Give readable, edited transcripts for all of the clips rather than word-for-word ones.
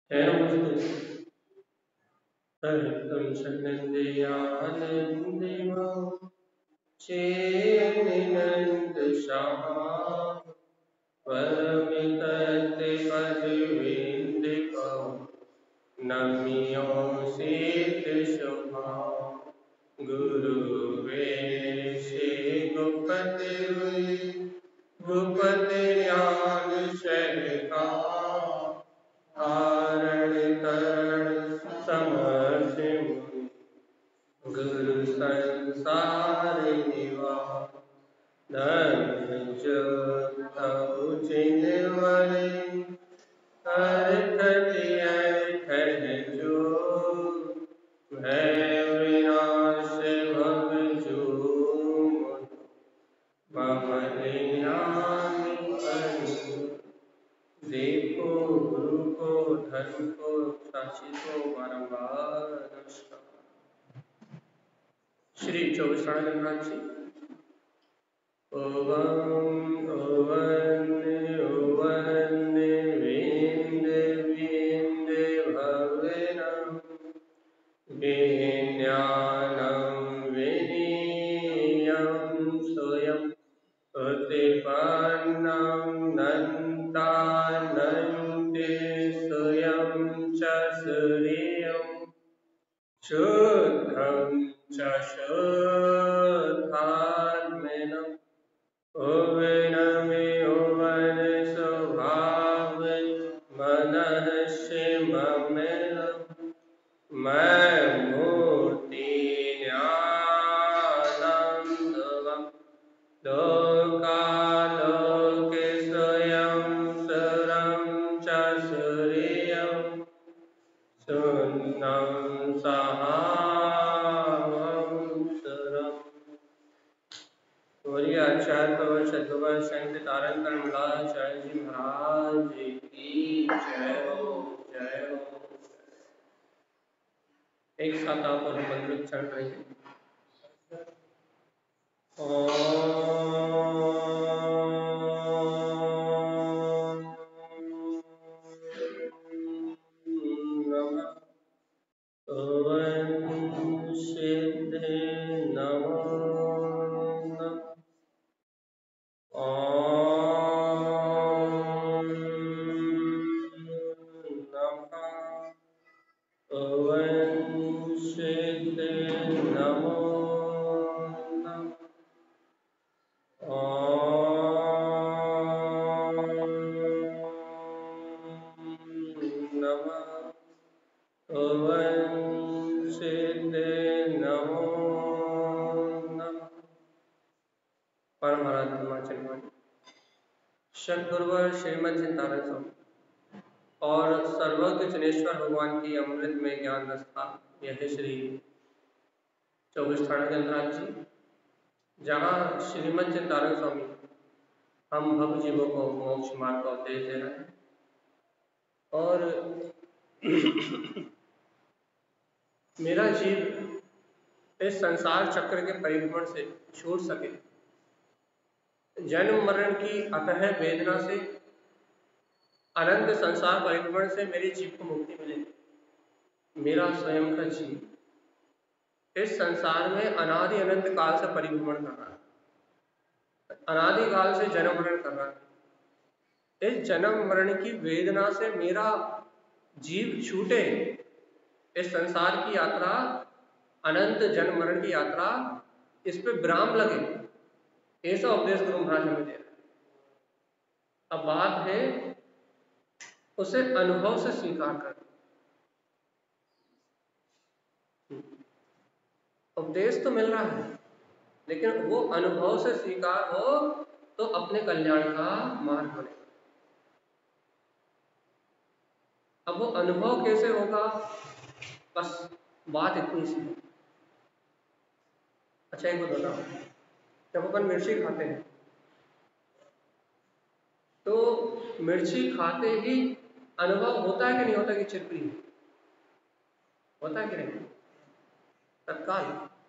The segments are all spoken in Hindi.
है ना मुझे तो तुम सन्नंदयानंदिमा चेनिनंद श्याम परमितते पदविंदिको नमियो सीत शुभा गुरुवे श्री गुपति गुपति ज्ञान शैखा कारण करण समसिम गुरु संसार निवा धर्म जो तब चिन्हवरे हर खटिय जो भय विनाश भव जो मम ध्यान देखो गुरु को धर्म को साक्षी को बारंबार नमस्कार। श्री 24 गणराज जी। ओवं ओवन ओवन विंद विंद भवेनं विज्ञानं विनीयं स्वयं उत्पन्नं नन्तानन्ते स्वयं च सूर्यं शुद्धं च शुद्धात्मनं ओवनमे ओवन स्वभाव मनः शिवमेनं मैं मूर्ति ज्ञानंदवम् लोकालोके स्वयं सरं च सूर्यं शून्यं सहावंसरम्। गौरी आचार्य प्रवर शतवर संत तारक कमलाचार्य जी महाराज की जय हो जय हो। एक साथ आप और मंत्र उच्चारण करेंगे। ओम सिद्धे नमो ओम नमः ओम सिद्धे नमो सद्गुरुवर श्रीमद सिद्धानंद स्वामी और सर्वज्ञ जनेश्वर भगवान की अमृत में ज्ञान रसता यह श्री 24 गणराज जी, जहाँ श्रीमद सिद्धानंद स्वामी हम भक्त जीवों को मोक्ष मार्ग का उपदेश दे रहे हैं और मेरा जीव इस संसार चक्र के परिभ्रमण से छूट सके, जन्म मरण की अतः वेदना से, अनंत संसार परिभ्रमण से मेरे जीव को मुक्ति मिले। मेरा स्वयं का जीव इस संसार में अनादि अनंत काल से परिभ्रमण कर रहा है, अनादि काल से जन्म मरण कर रहा है। इस जन्म मरण की वेदना से मेरा जीव छूटे, इस संसार की यात्रा, अनंत जन्म मरण की यात्रा, इस पे विराम लगे, ऐसा उपदेश गुरु महाराज हमें दे रहे हैं। अब बात है उसे अनुभव से स्वीकार कर। उपदेश तो मिल रहा है, लेकिन वो अनुभव से स्वीकार हो तो अपने कल्याण का मार्ग बने। अब वो अनुभव कैसे होगा, बस बात इतनी सी है। अच्छा एक बात बताओ, जब अपन मिर्ची खाते हैं तो मिर्ची खाते ही अनुभव होता है कि नहीं होता कि चिपड़ी होता है कि नहीं? तत्काल।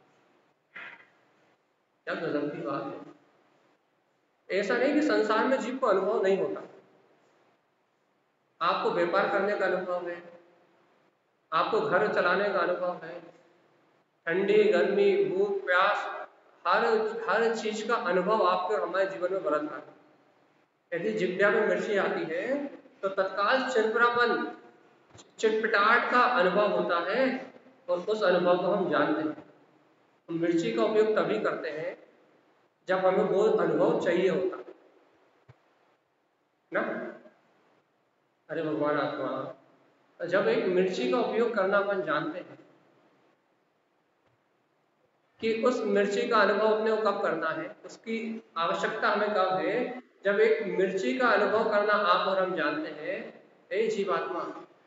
क्या गजब की बात है। ऐसा नहीं कि संसार में जीव को अनुभव नहीं होता, आपको व्यापार करने का अनुभव है, आपको घर चलाने का अनुभव है, ठंडी गर्मी भूख प्यास हर हर चीज का अनुभव आपके और हमारे जीवन में बरत रहा है। यदि जिब्या में मिर्ची आती है तो तत्काल चिड़चिड़ापन चिटपिटाहट का अनुभव होता है और उस अनुभव को हम जानते हैं। हम मिर्ची का उपयोग तभी करते हैं जब हमें वो अनुभव चाहिए होता है ना। अरे भगवान आत्मा, जब एक मिर्ची का उपयोग करना अपन जानते हैं कि उस मिर्ची का अनुभव अपने को कब करना है, उसकी आवश्यकता हमें कब है, जब एक मिर्ची का अनुभव करना आप और हम जानते हैं। ए जीवात्मा,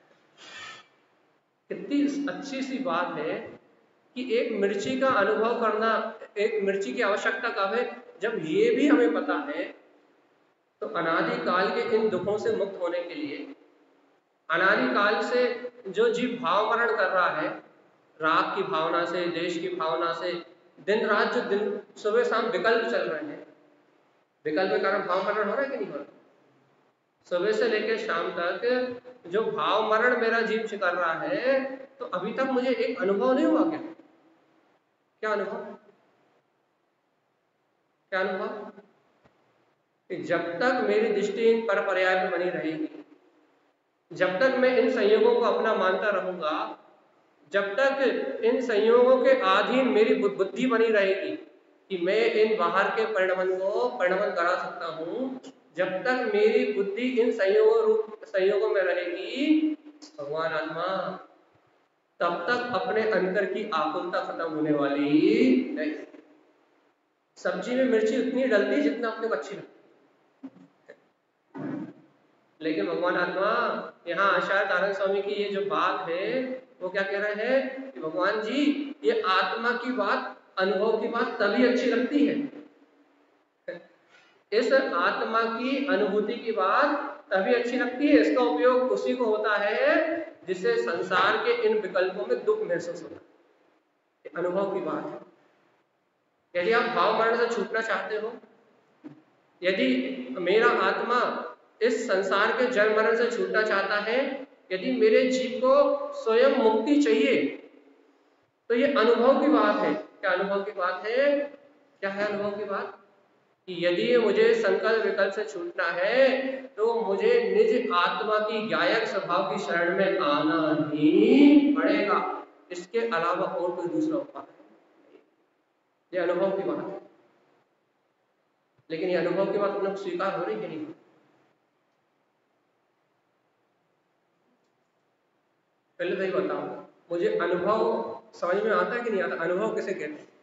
कितनी अच्छी सी बात है कि एक मिर्ची का अनुभव करना, एक मिर्ची की आवश्यकता कब है, जब ये भी हमें पता है तो अनादि काल के इन दुखों से मुक्त होने के लिए, अनादि काल से जो जीव भाव मरण कर रहा है, राग की भावना से, देश की भावना से, दिन रात जो दिन सुबह शाम विकल्प चल रहे हैं, विकल्प के कारण भाव मरण हो रहा है कि नहीं हो रहा? सुबह से लेकर शाम तक जो भाव मरण मेरा जीव कर रहा है, तो अभी तक मुझे एक अनुभव नहीं हुआ क्या? क्या अनुभव? क्या अनुभव? कि जब तक मेरी दृष्टि इन पर पर्याय में बनी रहेगी, जब तक मैं इन संयोगों को अपना मानता रहूंगा, जब तक इन संयोगों के अधीन मेरी बुद्धि बनी रहेगी कि मैं इन बाहर के परिणमन करा सकता हूं, जब तक मेरी बुद्धि इन संयोगों में रहेगी भगवान आत्मा, तब तक अपने अंतर की आकुलता खत्म होने वाली नहीं। सब्जी में मिर्ची उतनी डलती जितना अपने को अच्छी लगती, लेकिन भगवान आत्मा यहाँ आचार्य तारक स्वामी की ये जो बात है वो क्या कह रहे हैं कि भगवान जी, ये आत्मा की बात, अनुभव की बात तभी अच्छी लगती है, इस आत्मा की अनुभूति की बात तभी अच्छी लगती है, इसका उपयोग उसी को होता है जिसे संसार के इन विकल्पों में दुख महसूस होता है। अनुभव की बात है। यदि आप भाव मरण से छूटना चाहते हो, यदि मेरा आत्मा इस संसार के जन्म मरण से छूटना चाहता है, यदि मेरे जीव को स्वयं मुक्ति चाहिए, तो ये अनुभव की बात है। क्या अनुभव की बात है? क्या है अनुभव की बात? कि यदि मुझे संकल्प विकल्प से छूटना है तो मुझे निज आत्मा की गायक स्वभाव की शरण में आना ही पड़ेगा, इसके अलावा और कोई दूसरा उपाय नहीं। ये अनुभव की बात है। लेकिन ये अनुभव की बात अपने स्वीकार हो रही है नहीं? पहले तो ये बताओ, मुझे अनुभव समझ में आता है कि नहीं आता? अनुभव किसे कहते हैं?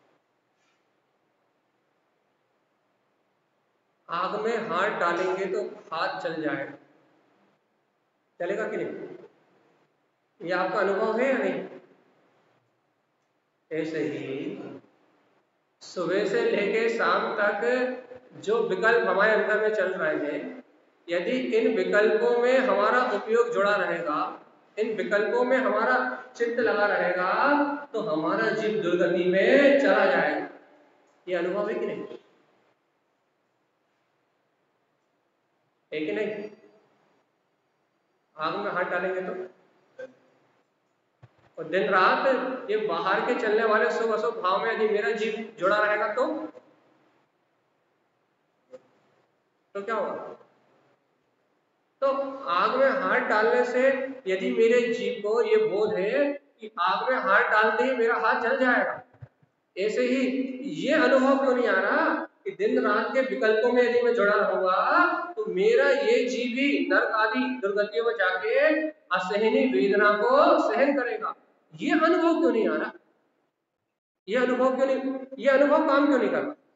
आग में हाथ डालेंगे तो हाथ जल जाएगा, चलेगा कि नहीं? ये आपका अनुभव है या नहीं? ऐसे ही सुबह से लेके शाम तक जो विकल्प हमारे अंदर में चल रहे हैं, यदि इन विकल्पों में हमारा उपयोग जुड़ा रहेगा, इन विकल्पों में हमारा चित्त लगा रहेगा, तो हमारा जीव दुर्गति में चला जाएगा। ये अनुभव है कि नहीं? है कि नहीं? आग में हाथ डालेंगे तो, और दिन रात ये बाहर के चलने वाले शुभ अशुभ भाव में यदि मेरा जीव जुड़ा रहेगा तो क्या होगा? तो आग में हाथ डालने से यदि मेरे जीव को ये बोध है कि आग में हाथ डालते ही मेरा हाथ जल जाएगा, ऐसे ही ये अनुभव क्यों नहीं आ रहा कि दिन रात के विकल्पों में यदि मैं जुड़ा रहूंगा तो मेरा ये जीव भी नरक आदि दुर्गतियों में जाके असहनीय वेदना को सहन करेगा? ये अनुभव क्यों नहीं आ रहा? ये अनुभव क्यों नहीं, ये अनुभव काम क्यों नहीं कर रहा?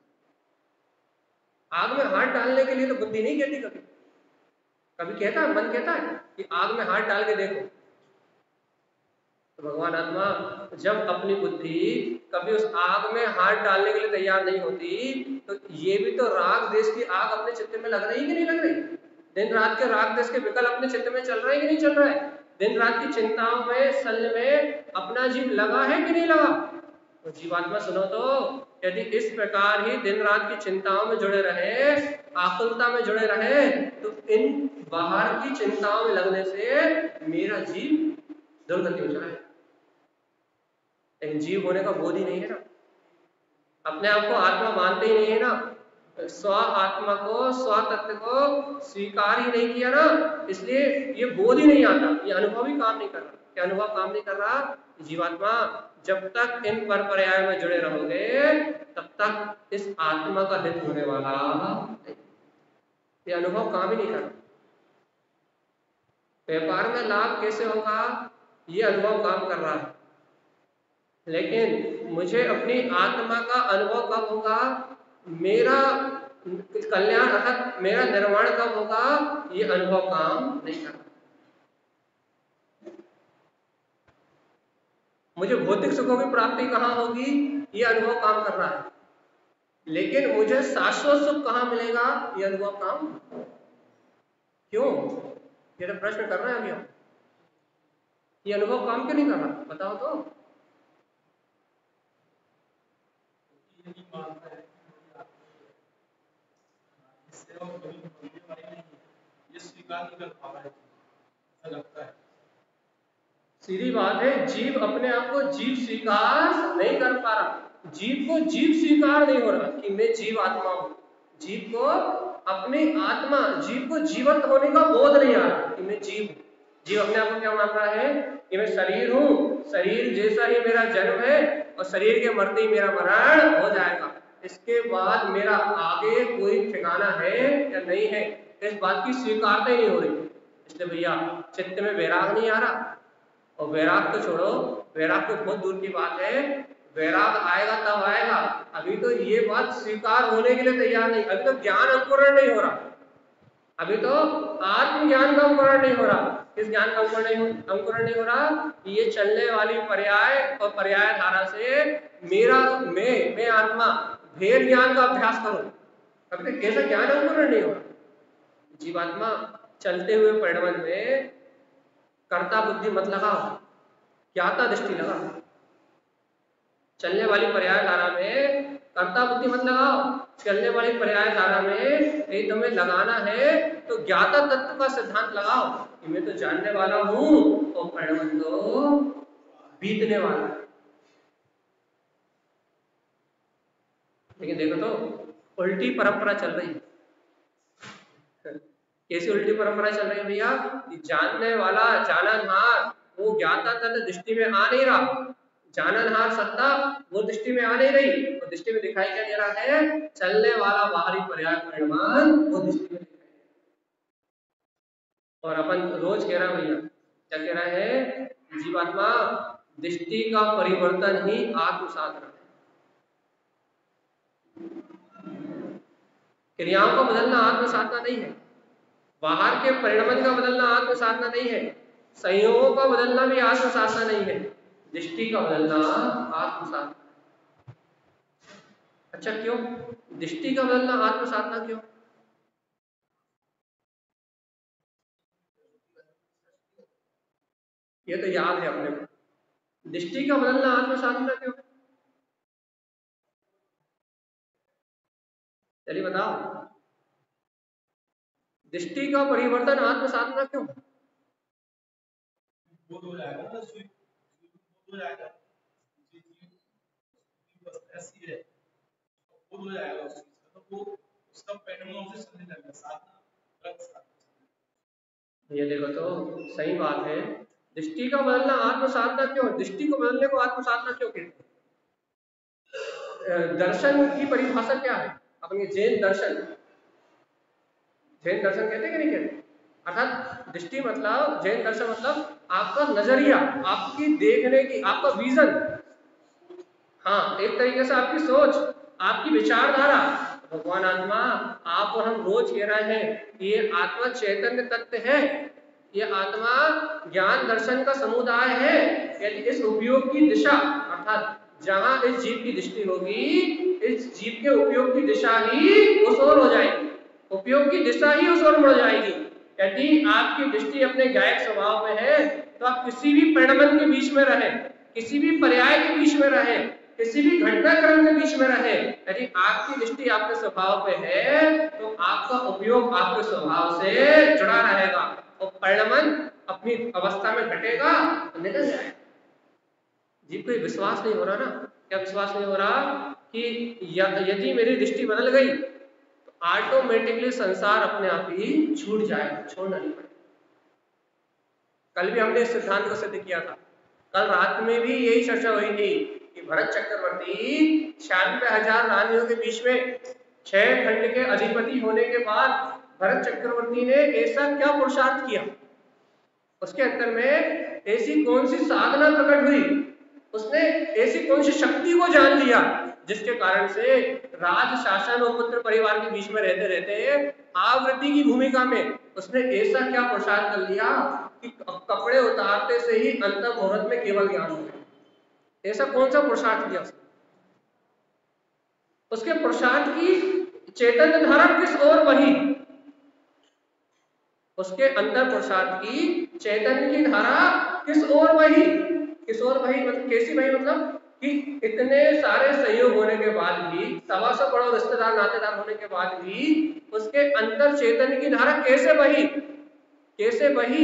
आग में हाथ डालने के लिए तो बुद्धि नहीं कहती, कभी कभी कहता है, मन कहता है कि आग में हाथ डाल के देखो। तो भगवान आत्मा, जब अपनी बुद्धि कभी उस आग में हाथ डालने के लिए तैयार नहीं होती, तो ये भी तो राग देश की आग अपने चित्त में लग रही कि नहीं लग रही? दिन रात के राग देश के विकल्प अपने चित्त में चल रहे हैं कि नहीं चल रहा है? दिन रात की चिंताओं में, शल्य में अपना जीव लगा है कि नहीं लगा? तो जीवात्मा सुनो तो, यदि इस प्रकार ही दिन रात की चिंताओं में जुड़े रहे, आकुलता में जुड़े रहे, तो इन बाहर की चिंताओं में लगने से मेरा जीव दुर्गति में चला है। लेकिन जीव होने का बोध ही नहीं है ना, अपने आप को आत्मा मानते ही नहीं है ना, स्व आत्मा को, स्व तत्व को स्वीकार ही नहीं किया ना, इसलिए ये बोध ही नहीं आता, ये अनुभव ही काम नहीं कर रहा। क्या अनुभव काम नहीं कर रहा? जीवात्मा जब तक इन पर पर्याय में जुड़े रहोगे तब तक इस आत्मा का हित होने वाला नहीं, ये अनुभव काम ही नहीं कर रहा। व्यापार में लाभ कैसे होगा, ये अनुभव काम कर रहा है, लेकिन मुझे अपनी आत्मा का अनुभव कब होगा, मेरा कल्याण अर्थात मेरा निर्माण कब होगा, ये अनुभव काम नहीं कर रहा। मुझे भौतिक सुखों की प्राप्ति कहाँ होगी, ये अनुभव काम कर रहा है, लेकिन मुझे शाश्वत सुख कहाँ मिलेगा, ये अनुभव काम क्यों? ये तो प्रश्न कर रहे हैं अभी हम, ये अनुभव काम क्यों नहीं कर रहा, बताओ तो। ये स्वीकार नहीं कर पा रहा है, ऐसा लगता है। सीधी बात है, जीव अपने आप को जीव स्वीकार नहीं कर पा रहा, जीव को जीव स्वीकार नहीं हो रहा कि मैं जीव आत्मा हूं, जीव को अपनी आत्मा, जीव को जीवंत होने का बोध नहीं आ रहा कि मैं जीव हूं। जीव अपने आप को क्या मान रहा है कि मैं शरीर हूं, शरीर जैसा ही मेरा जन्म है और शरीर के मरते ही मेरा मरण हो जाएगा, इसके बाद मेरा आगे कोई ठिकाना है या नहीं है, इस बात की स्वीकारता ही नहीं हो रही। इसलिए भैया चित्त में वैराग नहीं आ रहा, और वैराग तो छोड़ो, वैराग तो बहुत दूर की बात है, वैराग आएगा तब आएगा, अभी तो ये बात स्वीकार होने के लिए तैयार नहीं, अभी तो ज्ञान अंकुरण नहीं हो रहा, अभी तो आत्मज्ञान का अंकुरण नहीं हो रहा। किस ज्ञान का अंकुरण नहीं हो रहा? ये चलने वाली पर्याय और पर्याय धारा से मेरा मैं आत्मा भेद ज्ञान का अभ्यास करूं, अभी तक कैसा ज्ञान अंकुरण नहीं हो रहा। जीवात्मा चलते हुए परिणमन में कर्ता बुद्धि मत लगाओ, ज्ञाता दृष्टि लगाओ। चलने वाली पर्याय धारा में कर्ता बुद्धि मत लगाओ, चलने वाली पर्याय धारा में यदि तुम्हें लगाना है तो ज्ञाता तत्व का सिद्धांत लगाओ कि मैं तो जानने वाला हूं और परिणमन तो बीतने वाला है। लेकिन देखो तो उल्टी परंपरा चल रही है। कैसी उल्टी परंपरा चल रही है भैया? जानने वाला जाननहार वो ज्ञाता तत्व दृष्टि में आ नहीं रहा, जाननहार सत्ता वो दृष्टि में आ नहीं रही, वो दृष्टि में दिखाई क्या दे रहा है? चलने वाला बाहरी पर्याय परिणाम वो दृष्टि में दिखाई। और अपन रोज कह रहा भैया, क्या कह रहा है? जीवात्मा दृष्टि का परिवर्तन ही आत्म साधना है, क्रियाओं को बदलना आत्म साधना नहीं है, बाहर के परिणमन का बदलना आत्म साधना नहीं है, संयोगों का बदलना भी आत्म साधना नहीं है, दृष्टि का बदलना आत्म साधना। अच्छा क्यों दृष्टि का बदलना आत्म साधना क्यों? ये तो याद है अपने को, दृष्टि का बदलना आत्म साधना क्यों? चलिए बताओ, दृष्टि का परिवर्तन आत्म साधना क्यों? बोध हो जाएगा ना, बोध हो जाएगा, ऐसी है बोध हो जाएगा उस चीज का, तो वो उसका परिणाम से समझने लगेगा साधना। ये देखो तो सही बात है, दृष्टि का बदलना आत्म साधना क्यों? दृष्टि को बदलने को आत्म साधना क्यों कहते हैं? दर्शन की परिभाषा क्या है? अपने जैन दर्शन कहते हैं कि नहीं कहते? अर्थात दृष्टि मतलब, जैन दर्शन मतलब आपका नजरिया, आपकी देखने की, आपका विजन, हाँ एक तरीके से आपकी सोच, आपकी विचारधारा। भगवान आत्मा आप और हम रोज कह रहे हैं कि ये आत्मा चैतन्य तत्व है, ये आत्मा ज्ञान दर्शन का समुदाय है, यदि इस उपयोग की दिशा अर्थात जहां इस जीव की दृष्टि होगी, इस जीव के उपयोग की दिशा ही उस ओर हो जाएगी, उपयोग की दिशा ही उस ओर मुड़ जाएगी। यदि आपकी दृष्टि अपने गायक स्वभाव में है तो आप किसी भी परिणमन के बीच में रहे, किसी भी पर्याय के बीच में रहे, किसी भी घटनाक्रम के बीच में रहे, यदि आपकी दृष्टि आपके स्वभाव पे है तो आपका उपयोग आपके स्वभाव से जुड़ा रहेगा और परिणमन अपनी अवस्था में घटेगा तो निकल जाएगा। जी कोई विश्वास नहीं हो रहा ना? क्या विश्वास नहीं हो रहा कि यदि मेरी दृष्टि बदल गई तो ऑटोमेटिकली संसार अपने आप ही छूट जाएगा, छोड़ना नहीं पड़ेगा। कल भी हमने इस सिद्धांत को सिद्ध किया था। कल रात में भी यही चर्चा हुई थी कि भरत चक्रवर्ती 96,000 रानियों के बीच में 6 खंड के अधिपति होने के बाद भरत चक्रवर्ती ने ऐसा क्या पुरुषार्थ किया, उसके अंतर में ऐसी कौन सी साधना प्रकट हुई, उसने ऐसी कौन सी शक्ति को जान लिया जिसके कारण से राज शासन और पुत्र परिवार के बीच में रहते रहते आवृत्ति की भूमिका में उसने ऐसा क्या पुरुषार्थ कर लिया कि कपड़े उतारते से ही अंतर मुहूर्त में केवल ज्ञान हो गया। ऐसा कौन सा पुरुषार्थ किया उसने? उसके पुरुषार्थ की चैतन्य धारा किस ओर बही? उसके अंतर पुरुषार्थ की चैतन्य की धारा किस ओर बही? किस ओर बही मतलब कैसी बही? मतलब कि इतने सारे सहयोग होने के बाद भी, 125 करोड़ रिश्तेदार नातेदार होने के बाद भी उसके अंतर चैतन्य की धारा कैसे बही? कैसे बही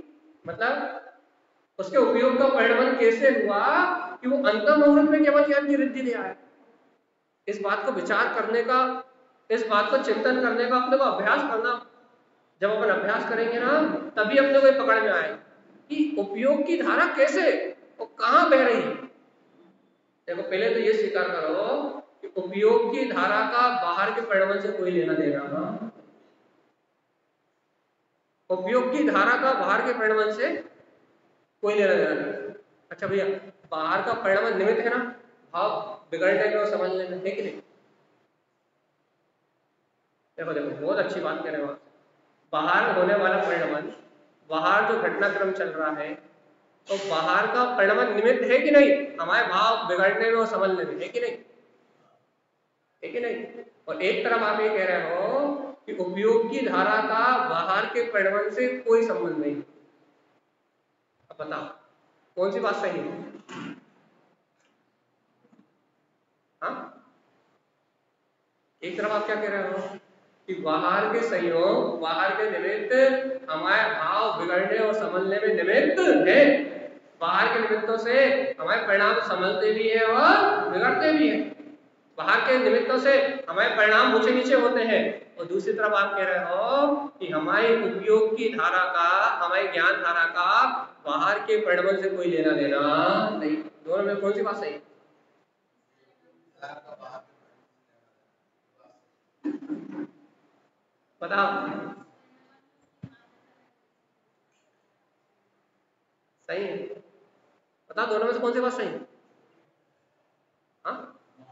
मतलब उसके उपयोग का परिणाम कैसे हुआ कि वो अंतर मुहूर्त में केवल ज्ञान की वृद्धि ले आया? इस बात को विचार करने का, इस बात को चिंतन करने का अपने को अभ्यास करना। जब अपन अभ्यास करेंगे ना तभी अपने को पकड़ में आएगा कि उपयोग की धारा कैसे और कहां बह रही है। देखो पहले तो ये स्वीकार करो कि उपयोग की धारा का बाहर के परिणाम से कोई लेना देना ना। उपयोग की धारा का बाहर के परिणाम से कोई लेना देना नहीं। अच्छा भैया, बाहर का परिणाम निमित्त है ना भाव बिगड़ने में और समझने में, है कि नहीं? देखो देखो बहुत अच्छी बात कह रहे हो आप। बाहर होने वाला परिणाम, बाहर जो घटनाक्रम चल रहा है तो बाहर का परिणाम निमित्त है कि नहीं हमारे भाव बिगड़ने में और समझने में, है कि नहीं? है कि नहीं? और एक तरफ आप ये कह रहे हो कि उपयोग की धारा का बाहर के परिणाम से कोई संबंध नहीं। अब बताओ कौन सी बात सही है? हाँ, एक तरफ आप क्या कह रहे हो कि बाहर के संयोग, बाहर के निमित्त हमारे भाव बिगड़ने और संभलने में निमित्त है। बाहर के निमित्तों से हमारे परिणाम संभलते भी है और बिगड़ते भी है। बाहर के निमित्तों से हमारे परिणाम ऊंचे नीचे होते हैं और दूसरी तरफ आप कह रहे हो कि हमारी उपयोग की धारा का, हमारी ज्ञान धारा का बाहर के परिणाम से कोई लेना देना नहीं। दोनों में कौन सी बात सही है? बताओ सही है? बताओ दोनों में से कौन सी बात सही है? हाँ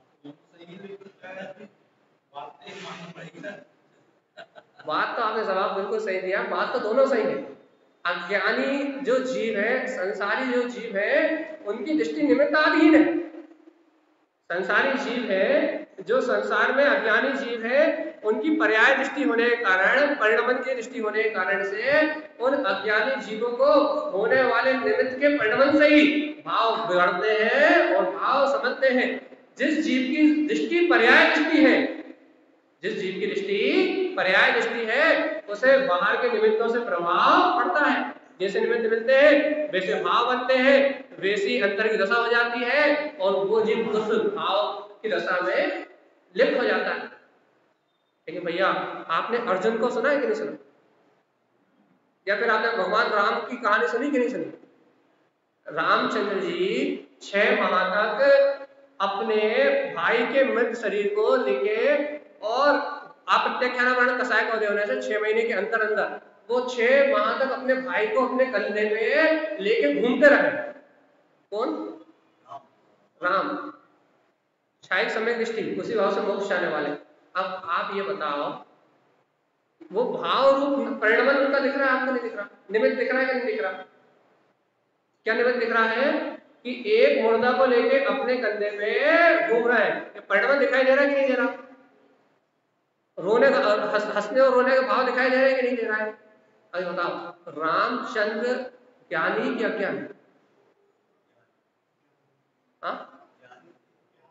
बात तो आपने जवाब बिल्कुल सही दिया, बात तो दोनों सही है। अज्ञानी जो जीव है, संसारी जो जीव है, उनकी दृष्टि निमित्ताधीन है। संसारी जीव है जो संसार में अज्ञानी जीव है, उनकी पर्याय दृष्टि होने के कारण, परिणमन की दृष्टि होने के कारण से उन अज्ञानी जीवों को होने वाले निमित्त के परिणमन से ही भाव बिगड़ते हैं और भाव समझते हैं। जिस जीव की दृष्टि पर्याय दृष्टि है, जिस जीव की दृष्टि पर्याय दृष्टि है, उसे बाहर के निमित्तों से प्रभाव पड़ता है। जैसे निमित्त मिलते हैं वैसे भाव बनते हैं, वैसी अंतर की दशा हो जाती है और वो जीव उस भाव की दशा में लिप्त हो जाता है। लेकिन भैया आपने अर्जुन को सुना है कि नहीं सुना? या फिर आपने भगवान राम की कहानी सुनी कि नहीं सुनी? रामचंद्र जी 6 माह तक अपने भाई के मृत शरीर को लेके, और आप प्रत्याख्यान कसाय का उदय होने से 6 महीने के अंतर अंदर वो 6 माह तक अपने भाई को अपने कंधे में लेके घूमते रहे। कौन? राम। क्षायिक समय दृष्टि, उसी भाव से मोक्ष जाने वाले। अब आप ये बताओ वो भाव रूप परिणमन उनका दिख रहा है आपको नहीं दिख रहा? निमित्त दिख रहा है कि नहीं दिख रहा? क्या निमित्त दिख रहा है कि एक मुर्दा को लेके अपने कंधे पे घूम रहा है, परिणमन दिखाई दे रहा है कि नहीं दे रहा? रोने का, हंसने और रोने का भाव दिखाई दे रहा है कि नहीं दे रहा है? अभी बताओ रामचंद्र ज्ञानी कि अज्ञानी? हाँ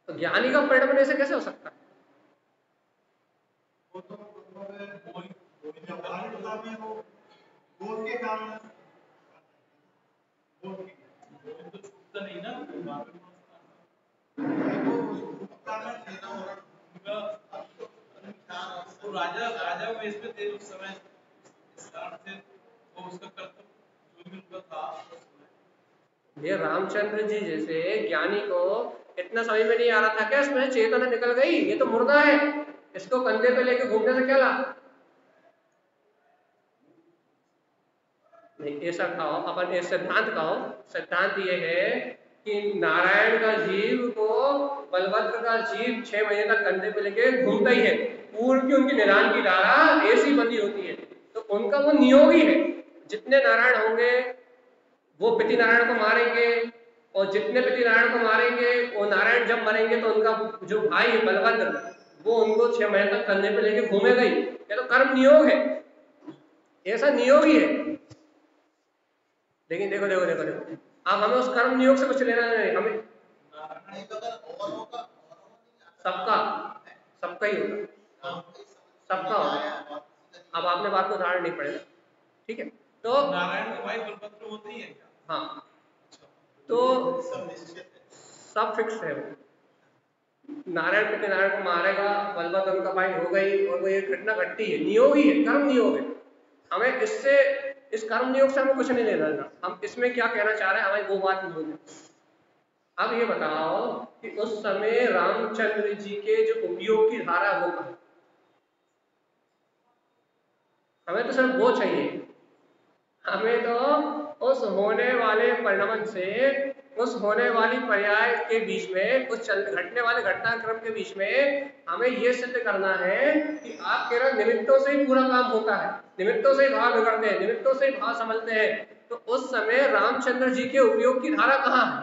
तो ज्ञानी का परिणमन ऐसे कैसे हो सकता है? वो तो बोध के कारण तो छूटता नहीं ना तो राजा राजा में इसमें थे उस समय इस कारण से वो उसका कर्तव्य जो भी उनका था। ये रामचंद्र जी जैसे ज्ञानी को इतना समझ में नहीं आ रहा था क्या इसमें चेतना निकल गई, ये तो मुर्दा है, इसको कंधे पे लेके घूमने से क्या लाभ? नहीं ऐसा कहो, अपन एक सिद्धांत कहो, सिद्धांत ये है कि नारायण का जीव को बलभद्र का जीव 6 महीने तक कंधे पे लेके घूमता ही है, पूर्व की उनकी निदान की धारा ऐसी बंदी होती है, तो उनका वो नियोग ही है। जितने नारायण होंगे वो पिति नारायण को मारेंगे, और जितने पिति नारायण को मारेंगे वो नारायण जब मरेंगे तो उनका जो भाई है बलभद्र वो उनको 6 महीने तक कंधे पे लेके घूमेगा ही। ये तो कर्म नियोग है, ऐसा नियोग ही है। लेकिन देखो देखो देखो देखो अब हमें उस कर्म नियोग से कुछ लेना नहीं, हमें सबका सबका ही होगा, सबका होगा। अब आपने बात को धारण नहीं पड़ेगा, ठीक है? तो नारायण के भाई बलभद्र होते ही है क्या? हाँ, तो सब फिक्स है। नारायण पिता नारायण को मारेगा, बलभद्र उनका भाई हो गई, और वो ये घटना घटती है, नियोग ही है, कर्म नियोग है। हमें इससे इस कर्म नियोग से हमें कुछ नहीं लेना देना। हम इसमें क्या कहना चाह रहे हैं हमें वो बात नहीं है। अब ये बताओ कि उस समय रामचंद्र जी के जो उपयोग की धारा वो कहा, हमें तो सिर्फ वो चाहिए, हमें तो उस होने वाले परिणमन से, उस होने वाली पर्याय के बीच में, उस घटने वाले घटनाक्रम के बीच में हमें ये सिद्ध करना है कि आप कह रहे निमित्तों से ही पूरा काम होता है, निमित्तों से ही भाव बिगड़ते हैं, निमित्तों से ही भाव संभलते हैं। तो उस समय रामचंद्र जी के उपयोग की धारा कहाँ है?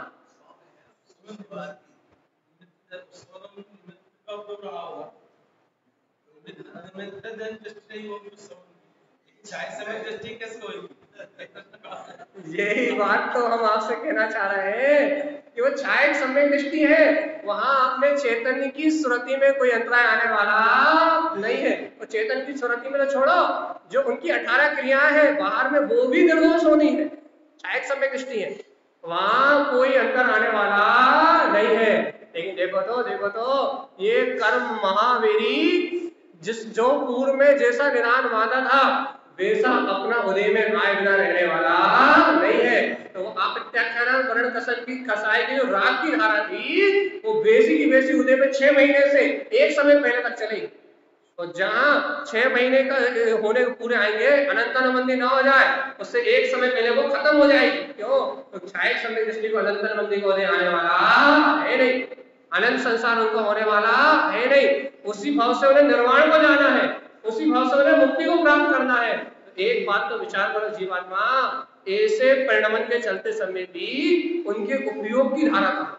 यही बात तो हम आपसे कहना चाह रहे हैं कि वो छायक सम्यक दृष्टि है, वहां अपने चैतन्य की सुरति में कोई अंतराय आने वाला नहीं है। और चैतन्य की सुरति में तो छोड़ो, जो उनकी 18 क्रियाएं हैं बाहर में वो भी निर्दोष होनी है, छायक सम्यक दृष्टि है, वहां कोई अंतर आने वाला नहीं है। लेकिन देखो तो ये कर्म महावीरी जिस जो पूर्व में जैसा निदान वादा था वैसा अपना उदय में आए बिना रहने वाला नहीं है। तो वो अप्रत्याख्यान वर्ण कसन की कसाई की जो राग की धारा थी वो वैसी की वैसी उदय में 6 महीने से एक समय पहले तक चलेगी। और जहां 6 महीने का होने पूरे आएंगे अनंत अनुबंधी ना हो जाए, उससे एक समय पहले वो खत्म हो जाएगी। क्यों? तो छायक समय दृष्टि को अनंत अनुबंधी को उदय आने वाला है नहीं, अनंत संसार उनको होने वाला है नहीं, उसी भाव से उन्हें निर्वाण को जाना है, उसी भाव से उन्हें मुक्ति को प्राप्त करना है। तो एक बात तो विचार करो जीवात्मा, ऐसे परिणमन के चलते समय भी उनके उपयोग की धारा कहां?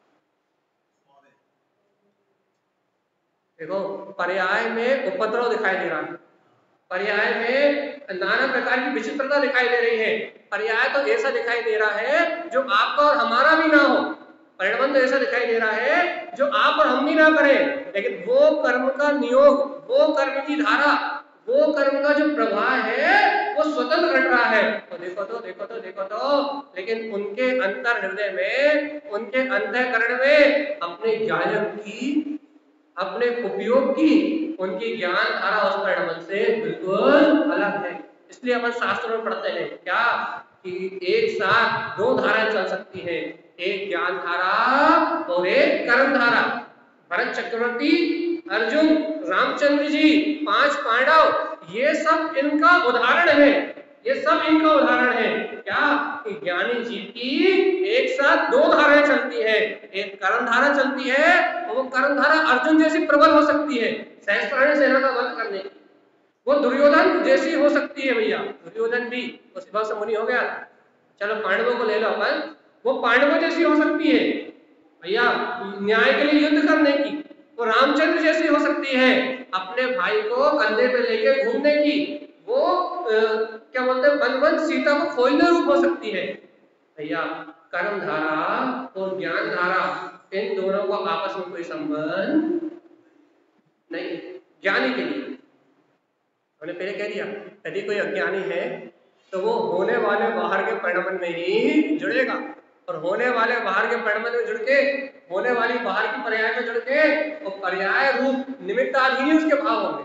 देखो पर्याय में उपद्रव दिखाई दे रहा है, पर्याय में नाना प्रकार की विचित्रता दिखाई दे रही है, पर्याय तो ऐसा दिखाई दे रहा है जो आपका और हमारा भी ना हो, परिणमन तो ऐसा दिखाई दे रहा है जो आप और हम भी ना करें, लेकिन वो कर्म का नियोग, वो कर्म की धारा, वो कर्म का जो प्रवाह है वो स्वतंत्र घट रहा है। तो देखो तो लेकिन उनके अंतर हृदय में, उनके अंतःकरण में अपने ज्ञान की, अपने उपयोग की उनकी ज्ञान धारा उस परिणमन से बिल्कुल अलग है। इसलिए अपन शास्त्रों में पढ़ते हैं क्या कि एक साथ 2 धाराएं चल सकती है, एक ज्ञान धारा और एक कर्म धारा। भरत चक्रवर्ती, अर्जुन, रामचंद्र जी, 5 पांडव, ये सब इनका उदाहरण है, ये सब इनका उदाहरण है क्या कि ज्ञानी जीव की एक साथ 2 धाराएं चलती है, एक कर्म धारा चलती है और वो कर्म धारा अर्जुन जैसी प्रबल हो सकती है सहस्त्राणी सेना का वध करने की, वो दुर्योधन जैसी हो सकती है भैया, दुर्योधन भी उस भाव से मुनि हो गया। चलो पांडवों को ले लो अपन, वो पांडवों जैसी हो सकती है भैया न्याय के लिए युद्ध करने की, वो रामचंद्र जैसी हो सकती है अपने भाई को कंधे पे लेके घूमने की, वो क्या बोलते हैं बलवंत सीता को खोजने रूप हो सकती है। भैया कर्म धारा और ज्ञान धारा इन दोनों को आपस में कोई संबंध नहीं। ज्ञानी के लिए हमने पहले कह दिया, यदि कोई अज्ञानी है तो वो होने वाले बाहर के परिणाम में ही जुड़ेगा, और होने वाले बाहर के परिणाम में जुड़ के, होने वाली बाहर की पर्याय में जुड़ के, और पर्याय रूप निमित्ताधीन ही उसके भाव होंगे।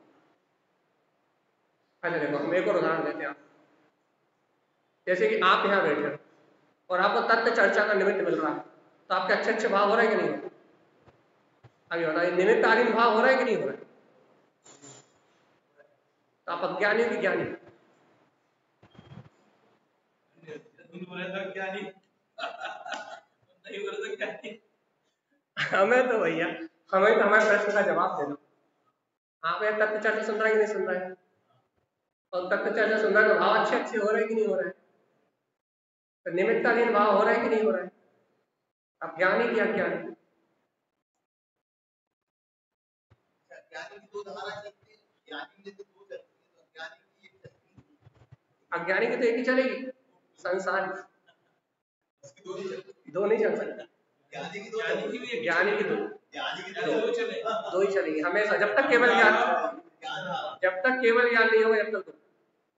अच्छा देखो, हम एक और उदाहरण देते हैं। जैसे कि आप यहाँ बैठे हो और आपको तत्व चर्चा का निमित्त मिल रहा है, तो आपके अच्छे अच्छे भाव हो रहे हैं कि नहीं हो रहे? अभी बताइए, निमित्ताधीन भाव हो रहा है कि नहीं हो रहा है? तो आप अज्ञानी हो कि ज्ञानी? हमें तो भैया, हमें तो हमारे प्रश्न का जवाब दे दो। आप ये तत्व चर्चा सुन रहा है कि नहीं सुन रहा है? और तत्व चर्चा सुन रहा है तो भाव अच्छे अच्छे हो रहे हैं कि नहीं हो रहे हैं? तो निमित्ताधीन भाव हो रहा है कि नहीं हो रहा है? आप ज्ञानी की अज्ञानी? अज्ञानी की तो एक ही चलेगी, संसार दो नहीं चल सकता। ज्ञानी की दो ही चलेगी हमेशा, जब तक केवल ज्ञान, जब तक केवल ज्ञान नहीं होगा जब तक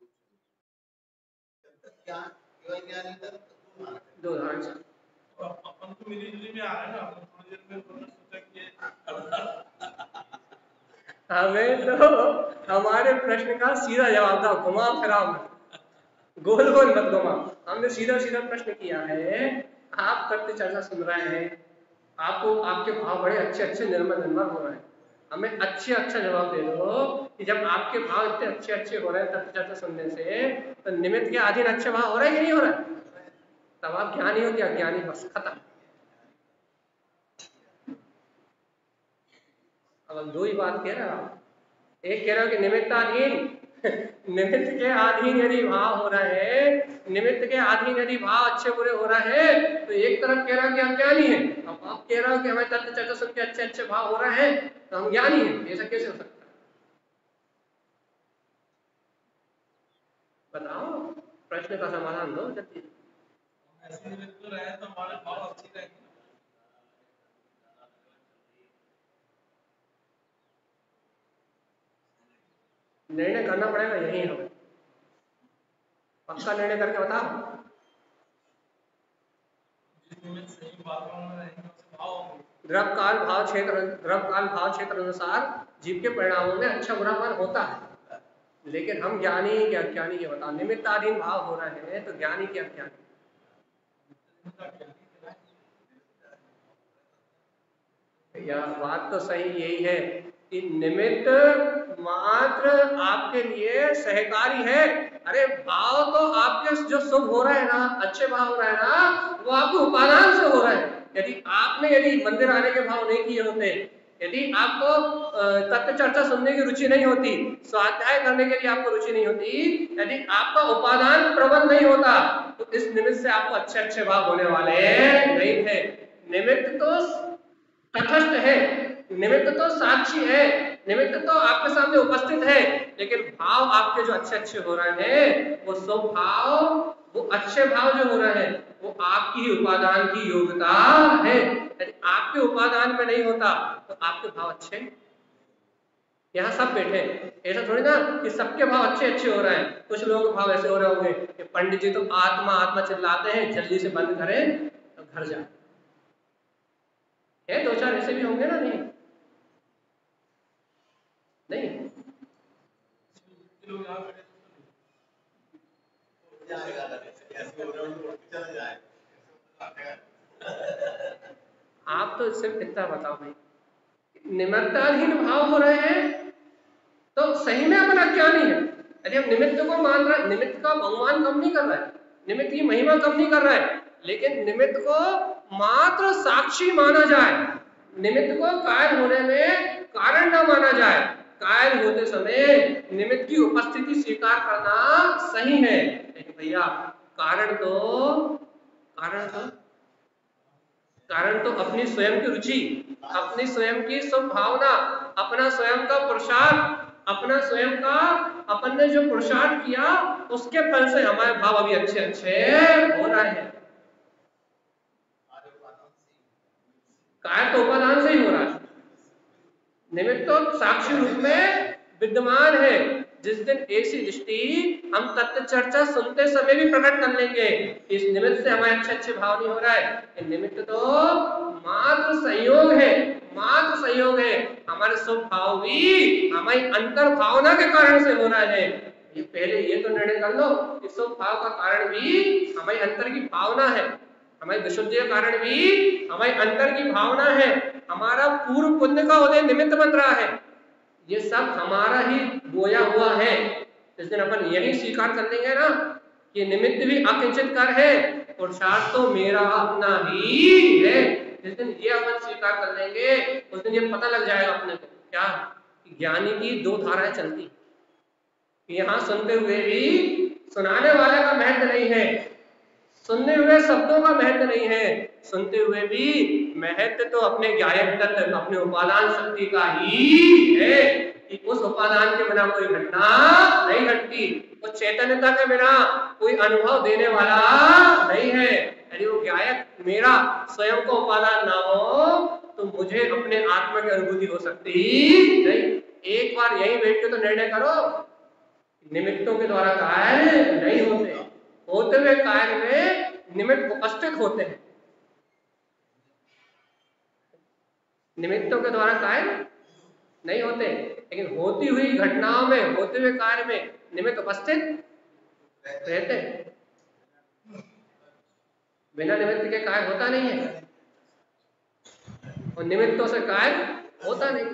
दो उदाहरण से अपन तो मिली-जुली में आ रहा है ना, अपन थोड़ी देर में बोलना सोचा कि हमें तो हमारे प्रश्न का सीधा जवाब था, घुमा फिरा मत, गोल गोल मत घुमा। हमने सीधा सीधा प्रश्न किया है, आप तत्व चर्चा सुन रहे हैं, आपको आपके भाव बड़े अच्छे अच्छे निर्मल निर्मल हो रहे हैं, हमें अच्छे अच्छा जवाब दे दो कि जब आपके भाव इतने अच्छे अच्छे हो रहे हैं तत्व चर्चा सुनने से, तो निमित्त के अधीन अच्छे भाव हो रहे हैं कि नहीं हो रहे हैं? तब आप ज्ञानी हो कि अज्ञानी? बस खत्म। अब दो ही बात कह रहे हो आप, एक कह रहे हो कि निमित्ताधीन निमित्त के अधीन यदि भाव हो रहे हैं, निमित्त के अधीन यदि भाव अच्छे बुरे हो रहे हैं, तो एक तरफ कह रहा कि हम ज्ञानी हैं, अब आप कह रहे हो कि हमें तत्व चर्चा सुन के अच्छे अच्छे भाव हो रहे हैं तो हम ज्ञानी हैं। ऐसा कैसे हो सकता है? बताओ, प्रश्न का समाधान दो जल्दी। ऐसे निमित्त तो रहे तो हमारे भाव अच्छे रहेंगे। निर्णय करना पड़ेगा यही, हमें पक्का निर्णय करके बताओ। द्रव काल भाव क्षेत्र अनुसार जीव के परिणामों में अच्छा बुरापन होता है, लेकिन हम ज्ञानी क्या अज्ञानी के बताओ? निमित्ताधीन भाव हो रहे हैं तो ज्ञानी क्या अज्ञानी? या बात तो सही यही है कि निमित्त मात्र आपके लिए सहकारी है। अरे भाव तो आपके जो शुभ हो रहा है ना, अच्छे भाव हो रहा है ना, वो आपको उपादान से हो रहा है। यदि मंदिर आने के भाव नहीं किए होते, यदि आपको तत्व चर्चा सुनने की रुचि नहीं होती, स्वाध्याय करने के लिए आपको रुचि नहीं होती, यदि आपका उपादान प्रबल नहीं होता, तो इस निमित्त से आपको अच्छे अच्छे भाव होने वाले नहीं थे। निमित्त तो तटस्थ है, निमित्त तो साक्षी है, निमित्त तो आपके सामने उपस्थित है, लेकिन भाव आपके जो अच्छे अच्छे हो रहे हैं, वो सब भाव, वो अच्छे भाव जो हो रहे हैं, वो आपकी ही उपादान की योग्यता है। यदि आपके उपादान में नहीं होता तो आपके भाव अच्छे, यहाँ सब बैठे, ऐसा थोड़ी ना कि सबके भाव अच्छे अच्छे हो रहे हैं। कुछ लोगों के भाव ऐसे हो रहे होंगे कि पंडित जी तो आत्मा आत्मा चिल्लाते हैं, जल्दी से बंद करें तो घर जाए। है दो चार ऐसे भी होंगे ना? नहीं नहीं आप तो सिर्फ इतना बताओ भाई, निमित्ताधीन भाव हो रहे हैं तो सही में अपन अज्ञानी है। यदि हम निमित्त को मान रहे हैं, निमित्त का भगवान कम नहीं कर रहा है, निमित्त की महिमा कम नहीं कर रहा है, लेकिन निमित्त को मात्र साक्षी माना जाए, निमित्त को कायल होने में कारण न माना जाए। कायल होते समय निमित्त की उपस्थिति स्वीकार करना सही है, लेकिन भैया कारण तो अपनी स्वयं की रुचि, अपनी स्वयं की स्वभावना, अपना स्वयं का पुरुषार्थ, अपना स्वयं का अपन ने जो पुरुषार्थ किया उसके फल से हमारे भाव अभी अच्छे अच्छे हो रहे हैं। कार्य तो उपादान से ही हो रहा है, निमित्त तो साक्षी रूप में विद्यमान है। जिस दिन ऐसी दृष्टि हम तत्व चर्चा सुनते समय भी प्रकट कर लेंगे, इस निमित्त से हमारे अच्छे भाव नहीं हो रहा है, ये निमित्त तो मात्र संयोग है, मात्र संयोग है। हमारे शुभ भाव भी हमारी अंतर भावना के कारण से हो रहा है। ये पहले ये तो निर्णय कर लो कि शुभ भाव का कारण भी हमारी अंतर की भावना है, हमारी विशुद्धि का कारण भी हमारी अंतर की भावना है, हमारा पूर्व पुण्य का उदय निमित्त बन रहा है, ये सब हमारा ही बोया हुआ है। जिस दिन अपन यही स्वीकार कर लेंगे ना कि निमित्त भी अकिंचित कर है, पुरुषार्थ तो मेरा अपना ही है, जिस दिन ये अपन स्वीकार कर लेंगे उस दिन ये पता लग जाएगा अपने को क्या, ज्ञानी की दो धाराएं चलती, यहाँ सुनते हुए भी सुनाने वाले का महत्व नहीं है, सुनने हुए शब्दों का महत्व नहीं है, सुनते हुए भी महत्व तो अपने गायक तत्व अपने उपादान शक्ति का ही है कि उस उपादान के बिना कोई घटना नहीं घटती, उस चैतन्यता के बिना कोई अनुभव देने वाला नहीं है। यदि वो गायक मेरा स्वयं का उपादान ना हो तो मुझे अपने आत्मा की अनुभूति हो सकती नहीं। एक बार यही बैठ के तो निर्णय करो, निमित्तों के द्वारा कार्य नहीं होते, होते हुए कार्य में निमित्त उपस्थित होते हैं, निमित्तों के द्वारा कार्य नहीं होते, लेकिन होती हुई घटनाओं में, होते हुए कार्य में निमित्त उपस्थित रहते हैं। बिना निमित्त के कार्य होता नहीं है और निमित्तों से कार्य होता नहीं।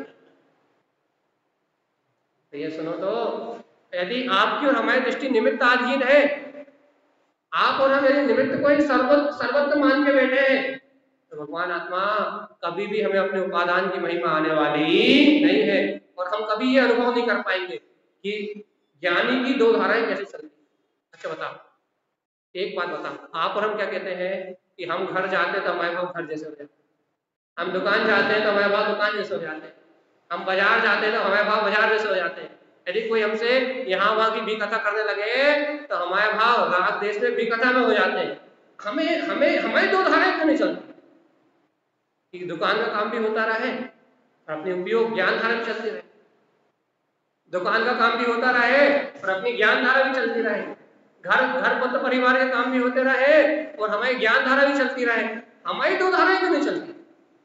तो ये सुनो, तो यदि आपकी और हमारी दृष्टि निमित्ताधीन है, आप और हम यदि निमित्त को ही सर्वत्र मान के बैठे हैं, तो भगवान आत्मा कभी भी हमें अपने उपादान की महिमा आने वाली नहीं है, और हम कभी ये अनुभव नहीं कर पाएंगे कि ज्ञानी की दो धाराएं कैसे चलती। अच्छा बताओ, एक बात बताओ, आप और हम क्या कहते हैं कि हम घर जाते हैं तो हमारे भाव घर जैसे हो जाते हैं, हम दुकान जाते हैं तो हमारे भाव दुकान जैसे हो जाते हैं, हम बाजार जाते हैं तो हमारे भाव बाजार जैसे हो जाते हैं। यदि कोई हमसे यहाँ वहां की भी कथा करने लगे तो हमारे भाव रात देश में भी कथा में हो जाते हैं। हमें हमें हमारी दो धाराएं क्यों नहीं चलती कि दुकान का काम भी होता रहे और अपनी उपयोग ज्ञान धारा भी चलती रहे, दुकान का काम भी होता रहे और अपनी ज्ञान धारा भी चलती रहे, घर पुत्र परिवार के काम भी होते रहे और हमारी ज्ञान धारा भी चलती रहे, हमारी दो धाराएं क्यों नहीं चलती।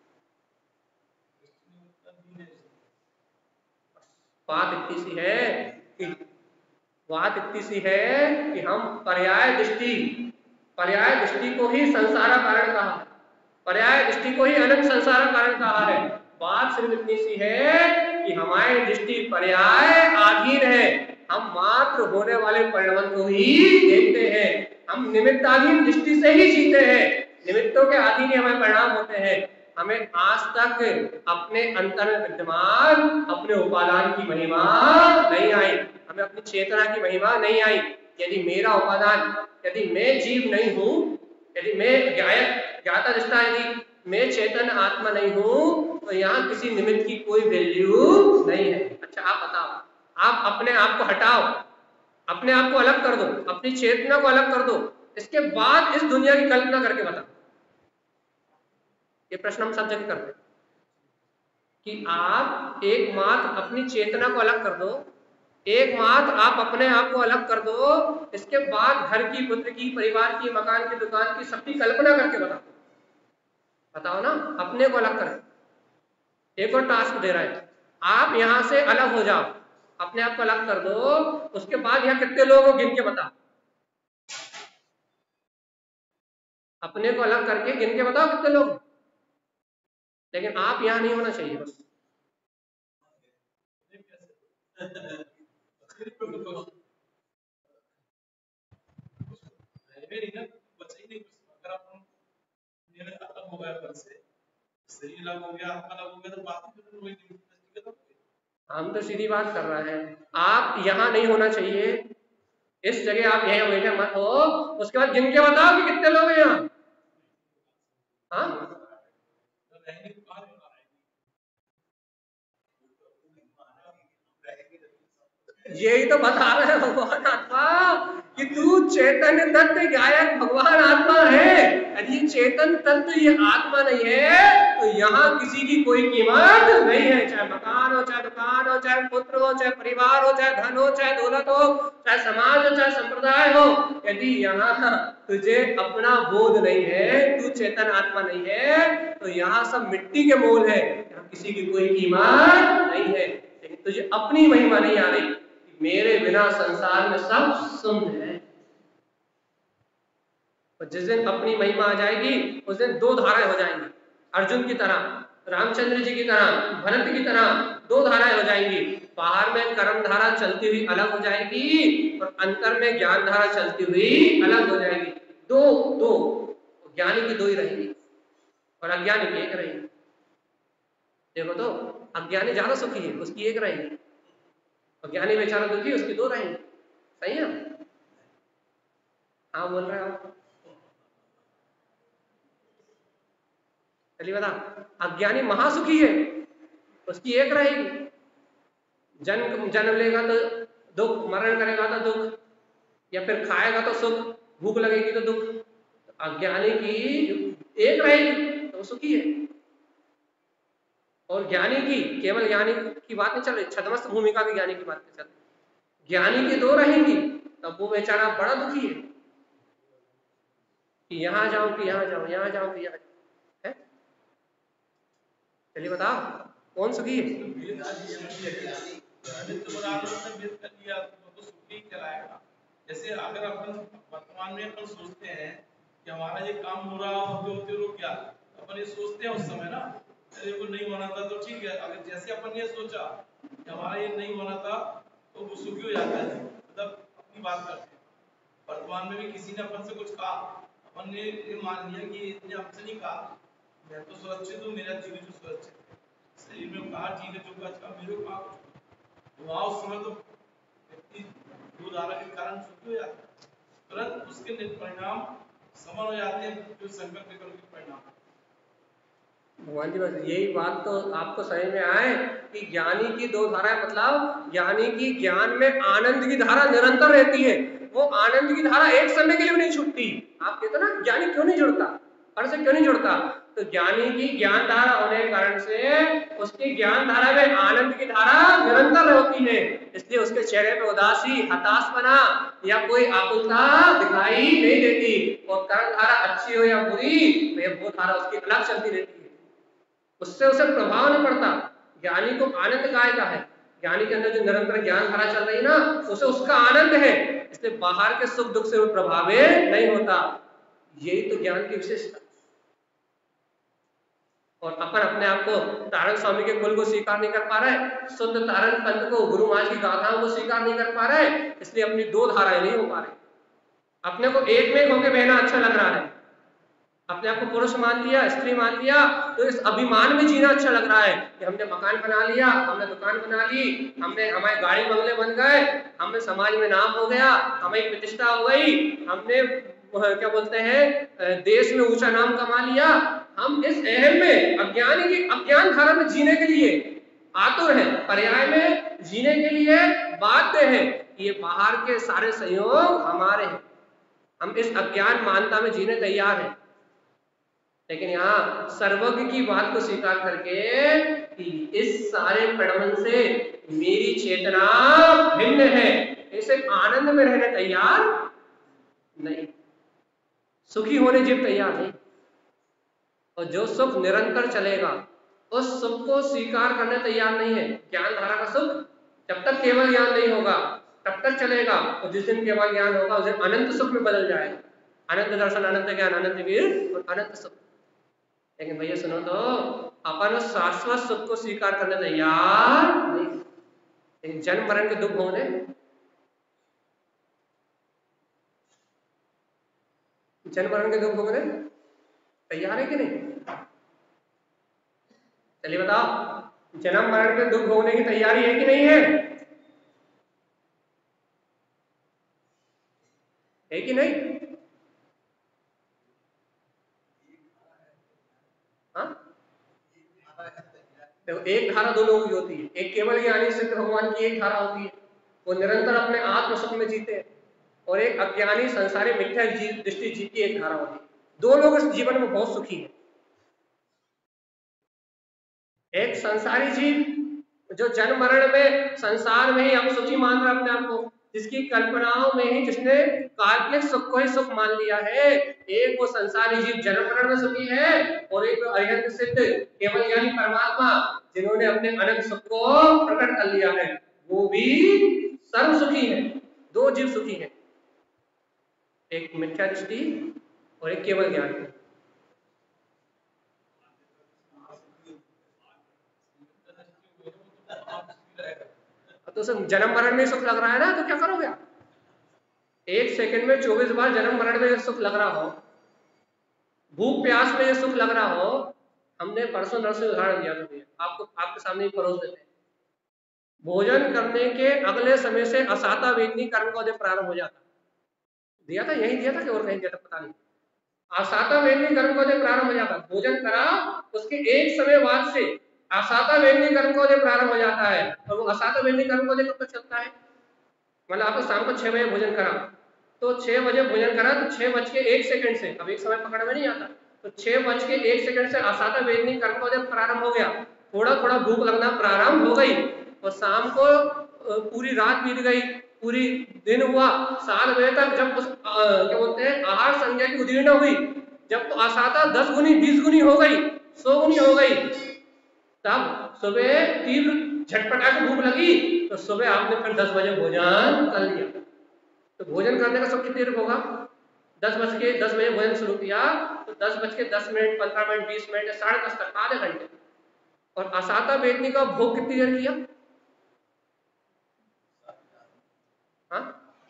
बात इतनी सी है कि हम पर्याय दृष्टि को ही संसार कारण कहा, पर्याय दृष्टि को ही अनंत संसार कारण कहा है। बात सिर्फ इतनी सी है कि हमारी दृष्टि पर्याय आधीन है, हम मात्र होने वाले परिणाम को ही देखते हैं, हम निमित्ताधीन दृष्टि से ही जीते हैं, निमित्तों के अधीन ही हमारे परिणाम होते हैं। हमें आज तक अपने अंतर में विद्यमान अपने उपादान की महिमा नहीं आई, हमें अपनी चेतना की महिमा नहीं आई। यदि मेरा उपादान, यदि मैं जीव नहीं हूं, यदि मैं ज्ञाता दृष्टा, यदि मैं चेतन आत्मा नहीं हूं, तो यहाँ किसी निमित्त की कोई वैल्यू नहीं है। अच्छा आप बताओ, आप अपने आप को हटाओ, अपने आप को अलग कर दो, अपनी चेतना को अलग कर दो, इसके बाद इस दुनिया की कल्पना करके बताओ। ये प्रश्न हम सब जगह करते हैं कि आप एकमात्र अपनी चेतना को अलग कर दो, एकमात्र आप अपने आप को अलग कर दो, इसके बाद घर की, पुत्र की, परिवार की, मकान की, दुकान की, सबकी कल्पना करके बताओ ना, अपने को अलग करें। एक और टास्क दे रहा है, आप यहां से अलग हो जाओ, अपने आप को अलग कर दो, उसके बाद यहाँ कितने लोग हो गिन के बताओ, अपने को अलग करके गिन के बताओ कितने लोग। लेकिन आप यहां नहीं होना चाहिए बस। हम तो सीधी बात कर रहे हैं, आप यहां नहीं होना चाहिए, इस जगह आप यहां बैठे मत हो, उसके बाद गिन के बताओ कि कितने लोग हैं यहाँ। हाँ यही तो बता रहे हैं भगवान आत्मा कि तू चैतन्य तत्व गायक भगवान आत्मा है। यदि चेतन तत्व ये आत्मा नहीं है तो यहाँ किसी की कोई कीमत नहीं है, चाहे मकान हो, चाहे दुकान हो, चाहे पुत्र हो, चाहे परिवार हो, चाहे धन हो, चाहे दौलत हो, चाहे समाज हो, चाहे संप्रदाय हो। यदि यहाँ तुझे अपना बोध नहीं है, तू चेतन आत्मा नहीं है, तो यहाँ सब मिट्टी के मोल है, यहाँ किसी की कोई कीमत नहीं है। लेकिन तुझे अपनी महिमा नहीं आ रही, मेरे बिना संसार में सब शून्य है। और जिस दिन अपनी महिमा आ जाएगी उस दिन दो धाराएं हो जाएंगी, अर्जुन की तरह, रामचंद्र जी की तरह, भरत की तरह दो धाराएं हो जाएंगी। बाहर में कर्म धारा चलती हुई अलग हो जाएगी और अंतर में ज्ञान धारा चलती हुई अलग हो जाएगी। दो दो ज्ञानी की दो ही रहेगी और अज्ञानी की एक रहेगी। देखो तो अज्ञानी ज्यादा सुखी है, उसकी एक रहेगी, और ज्ञानी बेचारा दुखी, उसकी दो रहेंगी। सही है? हाँ बोल रहे हो? चलिए बता, अज्ञानी महासुखी है, उसकी एक रहेगी, जन्म लेगा तो दुख, मरण करेगा तो दुख, या फिर खाएगा तो सुख, भूख लगेगी तो दुख। अज्ञानी की एक रहेगी तो सुखी है। और ज्ञानी की, केवल ज्ञानी की बात नहीं चल रही, छद्मस्त भूमिका की ज्ञानी की बात नहीं चल रही, ज्ञानी की दो रहेंगी, तब वो बेचारा बड़ा दुखी है कि यहाँ जाओ कि यहाँ जाओ, यहाँ जाओ कि यहाँ जाओ। चलिए बताओ कौन सुखी है? जैसे अगर अपन वर्तमान में अपन सोचते हैं कि हमारा ये काम हो रहा होते रुक गया, अपन ये सोचते हैं उस समय ना, अरे वो नहीं होना था तो ठीक है। अगर जैसे अपन ये सोचा कि हमारा ये नहीं होना था तो वो सुखी हो जाता है, मतलब अपनी बात करते हैं। वर्तमान में भी किसी ने अपन से कुछ कहा, अपन ने ये मान लिया कि इसने हमसे नहीं कहा, मैं तो सुरक्षित हूँ, मेरा जीवन जो सुरक्षित है, शरीर में कहा ठीक है, जो कुछ का मेरे को कहा, वहाँ उस समय तो व्यक्ति दो धारा के कारण सुखी हो जाता है, तुरंत उसके परिणाम समान हो जाते हैं जो संकल्प विकल्प के परिणाम। भगवान जी, बस यही बात तो आपको समझ में आए कि ज्ञानी की दो धाराएं, मतलब ज्ञानी की ज्ञान में आनंद की धारा निरंतर रहती है, वो आनंद की धारा एक समय के लिए भी नहीं छूटती। आप कहते ना ज्ञानी क्यों नहीं जुड़ता, पर से क्यों नहीं जुड़ता, तो ज्ञानी की ज्ञान धारा होने के कारण से उसकी ज्ञान धारा में आनंद की धारा निरंतर होती है, इसलिए उसके चेहरे पे उदासी, हताशपना या कोई आकुलता दिखाई नहीं देती। और कर्म धारा अच्छी हो या बुरी, तो वो धारा उसकी अलग चलती रहती है, उससे उसे प्रभाव नहीं पड़ता। ज्ञानी को आनंद काय का है, ज्ञानी के अंदर जो निरंतर ज्ञान धारा चल रही है ना, उसे उसका आनंद है, इसलिए बाहर के सुख दुख से वो प्रभावित नहीं होता। यही तो ज्ञान की विशेषता। और अपन अपने आप को तारण स्वामी के कुल को स्वीकार नहीं कर पा रहे, शुद्ध तारण पंथ को, गुरु महाराज की गाथाओं को स्वीकार नहीं कर पा रहे, इसलिए अपनी दो धाराएं नहीं हो पा रही। अपने को एक में होकर बहना अच्छा लग रहा है, अपने आप को पुरुष मान लिया, स्त्री मान लिया, तो इस अभिमान में जीना अच्छा लग रहा है कि हमने मकान बना लिया, हमने दुकान बना ली, हमने हमारे गाड़ी बंगले बन गए, हमने समाज में नाम हो गया, हमारी प्रतिष्ठा हो गई, हमने क्या बोलते हैं देश में ऊंचा नाम कमा लिया। हम इस अहम में अज्ञानी की अज्ञान धारा में जीने के लिए आतुर है, पर्याय में जीने के लिए बाध्य है। ये बाहर के सारे संयोग हमारे हैं, हम इस अज्ञान मानता में जीने तैयार हैं। लेकिन यहाँ सर्वज्ञ की बात को स्वीकार करके कि इस सारे प्रगमन से मेरी चेतना भिन्न है, इसे आनंद में रहने तैयार नहीं, सुखी होने जीव तैयार नहीं। और जो सुख निरंतर चलेगा उस सुख को स्वीकार करने तैयार नहीं है। ज्ञान धारा का सुख जब तक केवल ज्ञान नहीं होगा तब तक चलेगा, और जिस दिन केवल ज्ञान होगा उस दिन अनंत सुख में बदल जाएगा। अनंत दर्शन, अनंत ज्ञान, अनंत वीर और अनंत सुख। लेकिन भैया सुनो तो, अपन उस शाश्वत सुख को स्वीकार करने तैयार नहीं। लेकिन जन्म मरण के दुख होने, जन्म मरण के दुख होने तैयार है कि नहीं? चलिए बताओ, जन्म मरण के दुख होने की तैयारी है कि नहीं है? है कि नहीं? देखो, एक धारा दो लोगों की होती है, एक केवल ज्ञानी सिद्ध भगवान की एक धारा होती है, वो निरंतर अपने आत्म सुख में जीते हैं, और एक अज्ञानी संसारी मिथ्या दृष्टि जीत की एक धारा होती है। दो लोग इस जीवन में बहुत सुखी हैं। एक संसारी जीव जो जन्म मरण में संसार में ही हम सुखी मान रहे अपने आप को, जिसकी कल्पनाओं में ही जिसने काल्पनिक सुख को ही सुख मान लिया है। एक वो संसारी जीव जन्म मरण में सुखी है, और एक अरिहंत सिद्ध केवल ज्ञानी परमात्मा जिन्होंने अपने अनंत सुख को प्रकट कर लिया है, वो भी सर्व सुखी है। दो जीव सुखी है, एक मिथ्या दृष्टि और एक केवल ज्ञान। तो सब जन्म मरण में सुख लग रहा है ना, तो क्या करोगे आप? एक सेकंड में 24 बार जन्म मरण में सुख लग रहा हो, भूख प्यास में सुख लग रहा हो। हमने परसों नरसों उदाहरण दिया था, आपको आपके सामने ही परोस देते हैं। भोजन करने के अगले समय से असाता वेदनी कर्म का उदय प्रारंभ हो जाता। दिया था, यही दिया था कि और कहीं दिया था पता नहीं। असाता वेदनी कर्म का उदय प्रारंभ हो जाता। भोजन करा उसके एक समय बाद से असाता वेदनी कर्म का उदय प्रारंभ हो जाता है। और वो असाता वेदनी कर्म का उदय कब तक चलता है? मतलब आपने शाम को 6 बजे भोजन करा, तो 6 बजे भोजन करा तो 6:01 से, अब एक समय पकड़ में नहीं आता, तो 6:01 से असाता वेदनी कर्म का उदय प्रारंभ हो गया। थोड़ा थोड़ा भूख लगना प्रारंभ हो गई, और शाम को पूरी रात बीत गई, पूरी दिन हुआ, 7 बजे तक जब उस क्या बोलते हैं आहार संज्ञा की उदीर्ण हुई, जब तो असाता 10 गुनी 20 गुनी हो गई, 100 गुनी हो गई, तब सुबह तीव्र झटपटा की भूख लगी, तो सुबह आपने फिर 10 बजे भोजन कर लिया। तो भोजन करने का सब कितनी देर होगा? 10 बजे भोजन शुरू किया तो 10:10 मिनट 15 मिनट 20 मिनट 10:30 तक, आधे घंटे। और असाता वेदनी का भोग कितनी देर किया? हाँ,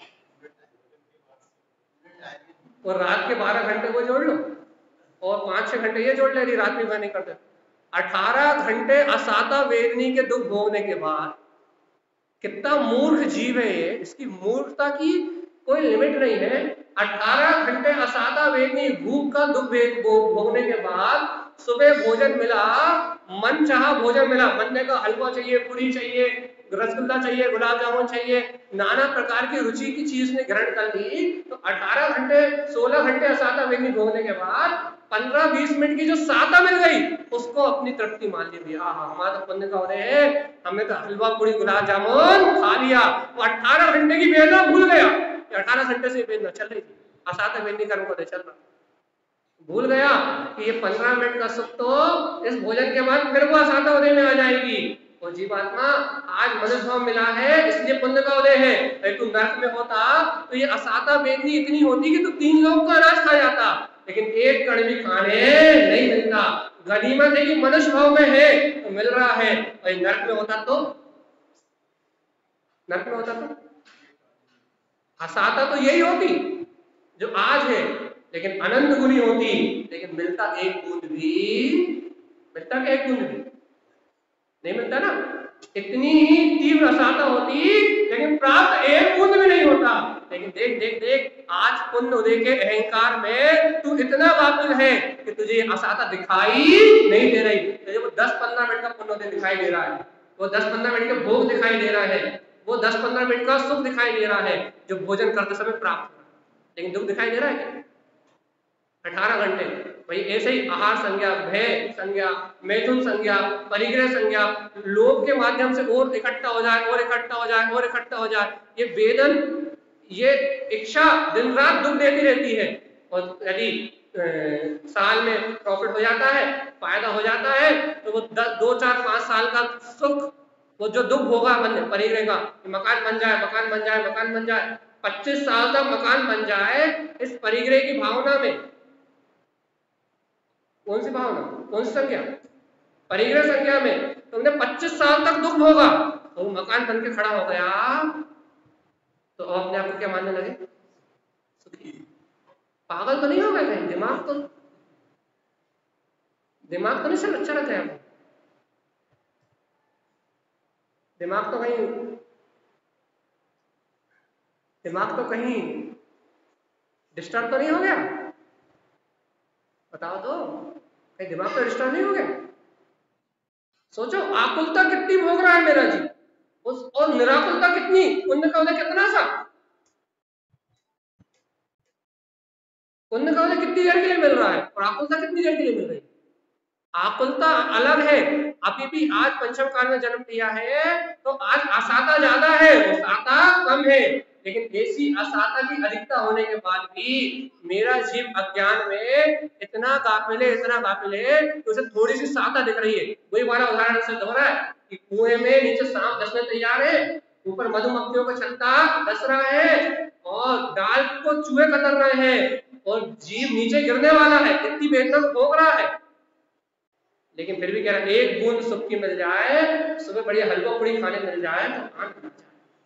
और रात के 12 घंटे को जोड़ लो, और 5-6 घंटे ये जोड़ ले, रात में नहीं करते। 18 घंटे असाता वेदनी के दुख भोगने के बाद, कितना मूर्ख जीव है ये, इसकी मूर्खता की कोई लिमिट नहीं है। 18 घंटे असाता वेदनी भूख का दुख भोगने के बाद सुबह भोजन मिला, मन चाहा भोजन मिला, मन ने कहा हलवा चाहिए, पूरी चाहिए, रसगुल्ला चाहिए, गुलाब जामुन चाहिए, नाना प्रकार की रुचि की चीज ने ग्रहण कर ली। तो 18 घंटे 16 घंटे असाता वेदनी भोगने के बाद 15-20 मिनट की जो साता मिल गई, उसको अपनी तृप्ति मान ली। हाँ, हमारा तो पुण्य का उदय है, हमने तो हलवा पूरी गुलाब जामुन खा लिया। वो 18 घंटे की वेदना भूल गया, 18 घंटे से वेदना चल रही थी, असाता वेदनी कर्म को चल रहा, भूल गया कि ये 15 मिनट का सुख तो इस भोजन के बाद फिर वो असाता उदय में आ जाएगी। और जीवात्मा आज मनुष्य भाव मिला है इसलिए पुण्य का उदय है। अगर तू नरक में होता तो ये असाता वेदनी इतनी होती कि तू 3 लोग का अनाज खा जाता, लेकिन एक कण भी खाने नहीं मिलता। गनीमत है कि मनुष्य भाव में है तो मिल रहा है, और नरक में होता तो असाता तो यही होती जो आज है, लेकिन अनंत गुनी होती, लेकिन मिलता एक बूंद भी, मिलता क्या एक बूंद भी नहीं मिलता ना। इतनी ही तीव्र असाता होती, लेकिन प्राप्त एक बूंद भी नहीं होता। लेकिन देख देख देख, आज पुण्य उदय के अहंकार में तू इतना गाफिल है कि तुझे असाता दिखाई नहीं दे रही। तुझे वो 10-15 मिनट का पुण्य उदय दिखाई दे रहा है, वो 10-15 मिनट के भोग दिखाई दे रहा है, वो 10-15 मिनट का सुख दिखाई दे रहा है जो भोजन करते समय प्राप्त हो, लेकिन दुख दिखाई दे रहा है क्या? 18 घंटे वही ऐसे ही आहार संज्ञा, भय संज्ञा, मैथुन संज्ञा, परिग्रह संज्ञा, लोभ के माध्यम से और इकट्ठा हो जाए और इकट्ठा हो जाए और इकट्ठा हो जाए, ये वेदन, ये इच्छा दिन रात दुख देती रहती है। और यदि साल में प्रॉफिट हो जाता है, फायदा हो जाता है, तो वो 2-4-5 साल का सुख, वो जो दुख होगा मन परिग्रह का, मकान बन जाए, मकान बन जाए, मकान बन जाए, 25 साल तक मकान बन जाए, इस परिग्रह की भावना में, कौन सी भावना, कौन सी संज्ञा, परिग्रह संज्ञा में तुमने 25 साल तक दुख भोगा, तो वो मकान बन के खड़ा हो गया, तो अपने आप को क्या मानने लगे? सुखी। पागल तो नहीं हो गए कहीं? दिमाग तो नहीं सिर्फ अच्छा रहता है आपको, दिमाग तो कहीं डिस्टर्ब तो नहीं हो गया? बताओ तो, कहीं दिमाग तो डिस्टर्ब नहीं हो गया? सोचो आकुलता कितनी भोग रहा है मेरा जी, और निराकुलता कितनी, पुण्य का उदय कितना सा। पुण्य का उदय कितनी देर के लिए मिल रहा है और आकुलता कितनी देर के लिए मिल रही है? आकुलता अलग है। अभी भी आज पंचम काल में जन्म लिया है तो आज असाता ज्यादा है और साता कम है, लेकिन ऐसी असाता की अधिकता होने के बाद भी मेरा जीव अज्ञान में इतना गाफिल है कि उसे थोड़ी सी साता दिख रही है। वही वाला उदाहरण सिद्ध हो रहा है कि कुएं में नीचे सांप डसने तैयार है, ऊपर मधुमक्खियों का छत्ता डस रहा है और डाल को चूहे कतर रहे हैं और जीव नीचे गिरने वाला है, इतनी वेदना को भोग रहा है, लेकिन फिर भी कह रहा है एक बूंद सुख की मिल जाए, सुबह बढ़िया हलवा पूड़ी खाने मिल जाए तो आंख खुल जाए।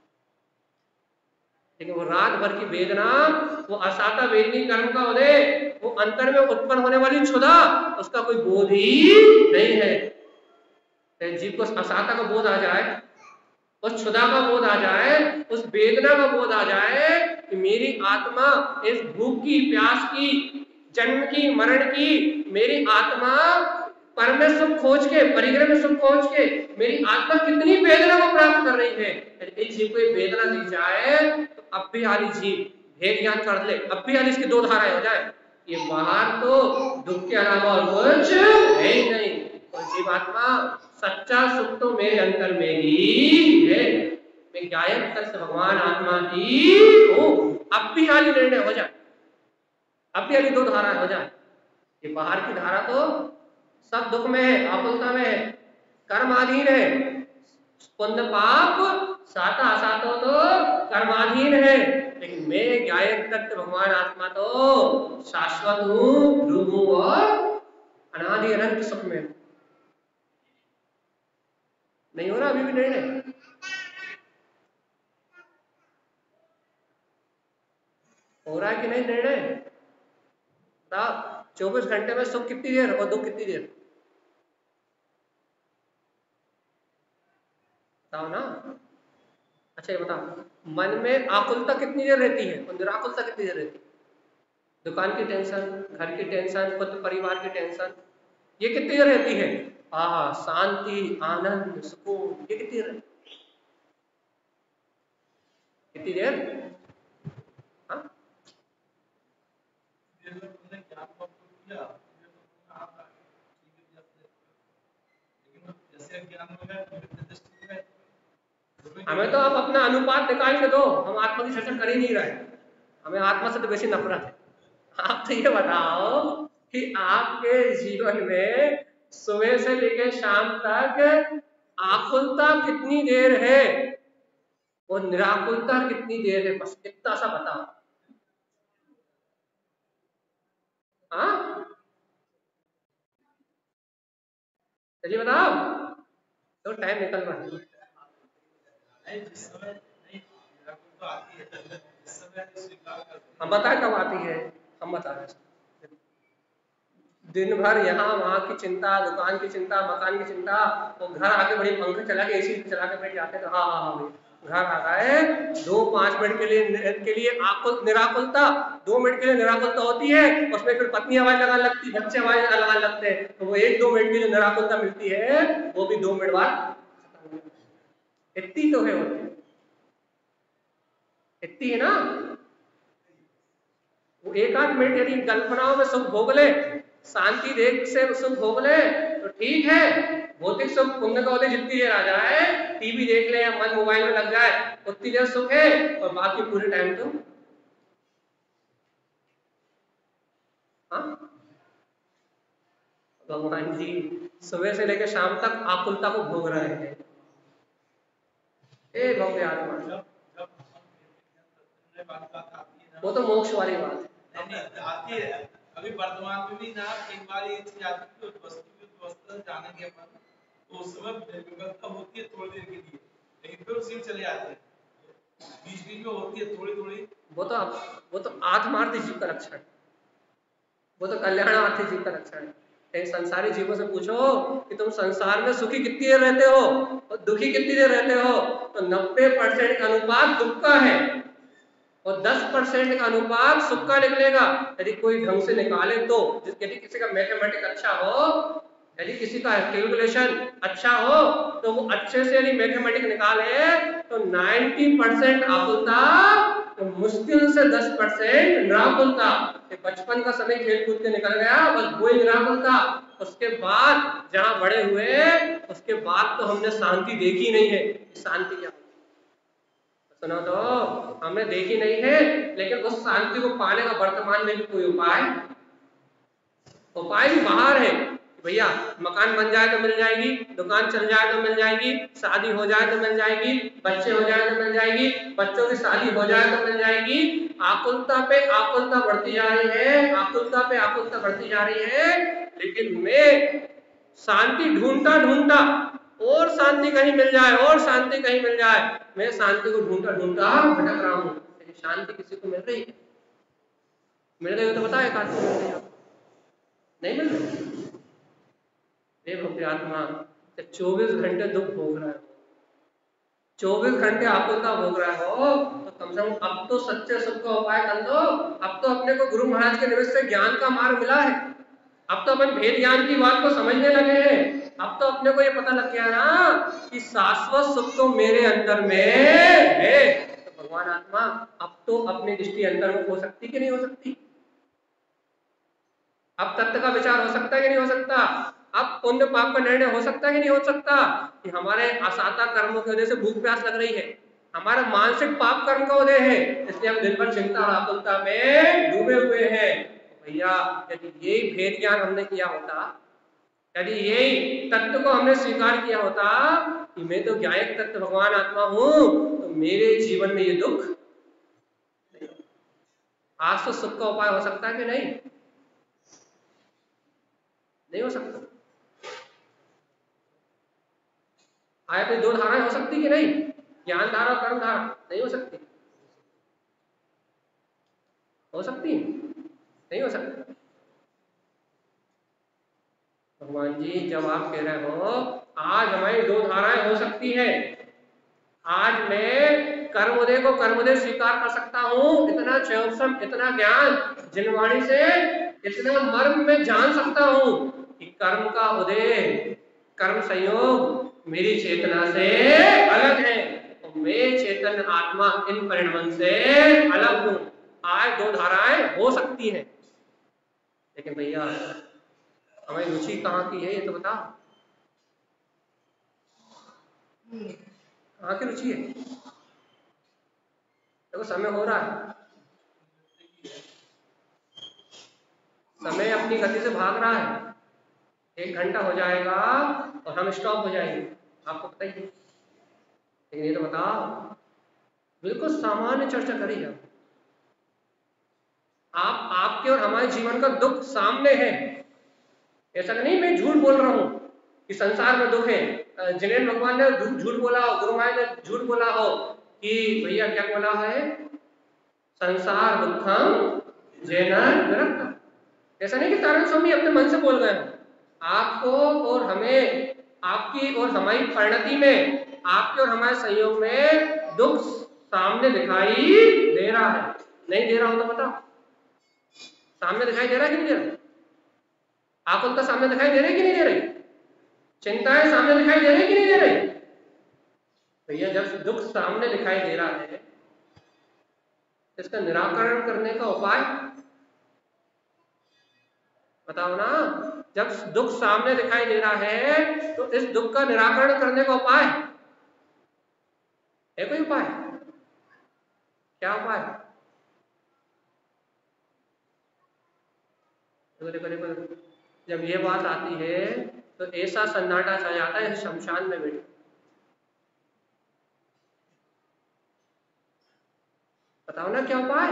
लेकिन वो रात भर की वेदना, वो असाता वेदनी कर्म का उदय, वो अंतर में उत्पन्न होने वाली क्षुधा, उसका कोई बोध ही नहीं है। जीव को असाता का बोध आ जाए, उस क्षुधा का बोध आ जाए, उस वेदना का बोध आ जाए कि मेरी आत्मा इस भूख की, प्यास की, जन्म की, मरण की, मेरी आत्मा पर में सुख खोज के, परिग्रह में सुख खोज के मेरी आत्मा कितनी वेदना को प्राप्त कर रही है। इस जीव को एक वेदना दी जाए तो अब भी हाली जीव भेद ज्ञान कर ले, अब भी हाली इसकी दो धाराएं हो जाए, ये बाहर तो दुख के अलावा और कुछ है ही नहीं, और जीवात्मा सच्चा सुख तो मेरे अंतर में ही है, मैं गायब तक से भगवान आत्मा ही हूं। अब भी हाली निर्णय हो जाए, अब भी हाली दो धाराएं हो जाए। ये बाहर की धारा तो सब दुख में है, आकुलता में है, कर्माधीन है, पुण्य पाप साता असातो तो कर्माधीन है, लेकिन मैं गायक तत्व भगवान आत्मा तो शाश्वत हूं, ध्रुव हूं और अनादि अनंत सुख में। नहीं हो रहा अभी भी निर्णय? हो रहा है कि नहीं निर्णय? 24 घंटे में सुख कितनी देर और दुख कितनी देर? बताओ ना। अच्छा ये बताओ, मन में आकुलता कितनी देर रहती है और निराकुलता कितनी देर रहती है? दुकान की टेंशन, घर की टेंशन, पुत्र परिवार की टेंशन, ये कितनी देर रहती है? शांति, आनंद, सुकून, ये कितनी देर? कितनी देर? हाँ, हमें तो आप अपना अनुपात निकाल के दो, हम आत्मा की चर्चा कर ही नहीं रहे, हमें आत्मा से तो बेसी नफरत है। आप तो ये बताओ कि आपके जीवन में सुबह से लेकर शाम तक आकुलता कितनी देर है और निराकुलता कितनी देर है, बस इतना सा बताओ। हाँ चलिए बताओ, तो टाइम निकल रहा है। हम बताए कब आती है, हम बता रहे हैं। दिन भर यहाँ वहां की चिंता, दुकान की चिंता, मकान की चिंता, वो घर आके बड़ी पंखा चला के एसी चला के बैठ जाते हैं, तो हाँ भाई घर आ गए, 2-5 मिनट के लिए निराकुलता, 2 मिनट के लिए निराकुलता होती है, उसमें फिर पत्नी आवाज लगाने लगती है, बच्चे आवाज लगाने लगते हैं, तो वो 1-2 मिनट की जो निराकुलता मिलती है वो भी 2 मिनट बाद, इतनी तो है, इतनी है ना। वो 1-8 मिनट यदि कल्पनाओं में सुख भोग ले, शांति देख से सुख भोग ले तो ठीक है, भौतिक सुख पुण्य का उदय जितनी देर आ जाए, टीवी देख ले या मन मोबाइल में लग जाए, उतनी देर सुख है, और बाकी पूरे टाइम तो भगवान जी सुबह से लेकर शाम तक आकुलता को भोग रहे हैं। ए भव्य आत्मा, वो तो मोक्ष वाली बात है, आती है। अभी वर्तमान में भी ना एक बार ये चीज आती है, वस्तु जानेंगे अपन, तो उस समय विफलता होती है थोड़ी देर के लिए, लेकिन फिर उसी में चले आते हैं, बीच बीच में होती है थोड़ी थोड़ी। वो तो आत्मार्थी जीव का लक्षण है, वो तो कल्याणार्थी जीव का लक्षण है। कहीं संसारी जीवों से पूछो कि तुम संसार में सुखी कितनी देर रहते हो और दुखी कितनी देर रहते हो, तो 90% का अनुपात दुख का है और 10% का अनुपात सुख का निकलेगा, यदि कोई ढंग से निकाले तो। यदि किसी का मैथमेटिक्स अच्छा हो, यदि किसी का कैलकुलेशन अच्छा हो, तो वो अच्छे से यदि मैथमेटिक्स निकाले तो 90% आकुलता तो मुश्किल से 10% निराकुलता। बचपन का समय खेल कूद के निकल गया, बस वही निराकुलता। उसके बाद जहां बड़े हुए, उसके बाद तो हमने शांति देखी नहीं है। शांति क्या, सुनो तो, हमने देखी नहीं है, लेकिन उस शांति को पाने का वर्तमान में भी कोई उपाय भी बाहर है। भैया मकान बन जाए तो मिल जाएगी, दुकान चल जाए तो मिल जाएगी, शादी हो जाए तो मिल जाएगी, बच्चे हो जाए तो मिल जाएगी, बच्चों की शादी हो जाए तो मिल जाएगी। आकुलता पे आकुलता बढ़ती जा रही है, आकुलता पे आकुलता बढ़ती जा रही है। लेकिन मैं शांति ढूंढता ढूंढता, और शांति कहीं मिल जाए, और शांति कहीं मिल जाए, मैं शांति को ढूंढता ढूंढता भटक रहा हूँ। लेकिन शांति किसी को मिल रही है? मिल गई हो तो बताओ, एक आदमी मिल गई, नहीं मिल रही? भक्ति आत्मा 24 घंटे दुख भोग रहा है, 24 घंटे आकुलता भोग रहा हो, तो कम से कम अब तो सच्चे सुख का उपाय कर दो। अब तो अपने को गुरु महाराज के निमित्त से ज्ञान का मार्ग मिला है, अब तो अपन भेद ज्ञान की बात को समझने लगे हैं। अब तो अपने को ये पता लग गया ना कि शाश्वत सुख तो मेरे अंदर में है। तो भगवान आत्मा अब तो अपनी दृष्टि अंदर में हो सकती कि नहीं हो सकती? अब तत्व का विचार हो सकता है कि नहीं हो सकता? अब पुण्य पाप का निर्णय हो सकता है कि नहीं हो सकता? कि हमारे असाता कर्मों की वजह से भूख प्यास लग रही है, हमारा मानसिक पाप कर्म का उदय है, इसलिए हम दिन भर चिंता और आकुलता में डूबे हुए हैं। भैया यदि यही भेद ज्ञान हमने किया होता, यदि यही तत्व को हमने स्वीकार किया होता कि मैं तो ज्ञायक तत्व भगवान आत्मा हूं, तो मेरे जीवन में ये दुख नहीं। आज तो सुख का उपाय हो सकता है कि नहीं? नहीं हो सकता। आया कोई दो धाराएं हो सकती कि नहीं? ज्ञान धारा और कर्म धारा नहीं हो सकती? हो सकती नहीं हो सकती? भगवान जी जब आप कह रहे हो आज हमारी दो धाराएं हो सकती है, आज मैं कर्मोदय को कर्मोदय स्वीकार कर सकता हूँ, इतना क्षयोपम, इतना ज्ञान जिनवाणी से, इतना मर्म में जान सकता हूँ कि कर्म का उदय, कर्म संयोग मेरी चेतना से अलग है, तो मैं चेतन आत्मा इन परिणमन से अलग हूँ। आज दो धाराएं हो सकती हैं, लेकिन भैया हमारी रुचि कहाँ की है ये तो बताओ, कहाँ की रुचि है? देखो समय हो रहा है, समय अपनी गति से भाग रहा है, 1 घंटा हो जाएगा और हम स्टॉप हो जाएंगे, आपको पता ही है। लेकिन ये तो बताओ, बिल्कुल सामान्य चर्चा करिए आप, आपके और हमारे जीवन का दुख सामने है। ऐसा नहीं मैं झूठ बोल रहा हूँ कि संसार में दुख है, जिनेन्द्र भगवान ने झूठ बोला हो, गुरु महाराज ने झूठ बोला हो कि भैया क्या बोला है, संसार दुखम जैन विरक्त। ऐसा नहीं कि तारण स्वामी अपने मन से बोल गए हैं, आपको और हमें, आपकी और हमारी परिणति में, आपके और हमारे संयोग में दुख सामने दिखाई दे रहा है। नहीं दे रहा हो तो बताओ, सामने दिखाई दे रहा है कि नहीं दे रहा? आकुलता सामने दिखाई दे रही कि नहीं दे रही? चिंताएं सामने दिखाई दे रही कि नहीं दे रही? भैया जब दुख सामने दिखाई दे रहा है, इसका निराकरण करने का उपाय बताओ ना। जब दुख सामने दिखाई दे रहा है तो इस दुख का निराकरण करने का उपाय है? कोई उपाय? क्या उपाय? देखो देखो देखो, जब ये बात आती है तो ऐसा सन्नाटा छा जाता है शमशान में बैठे। बताओ ना क्या उपाय?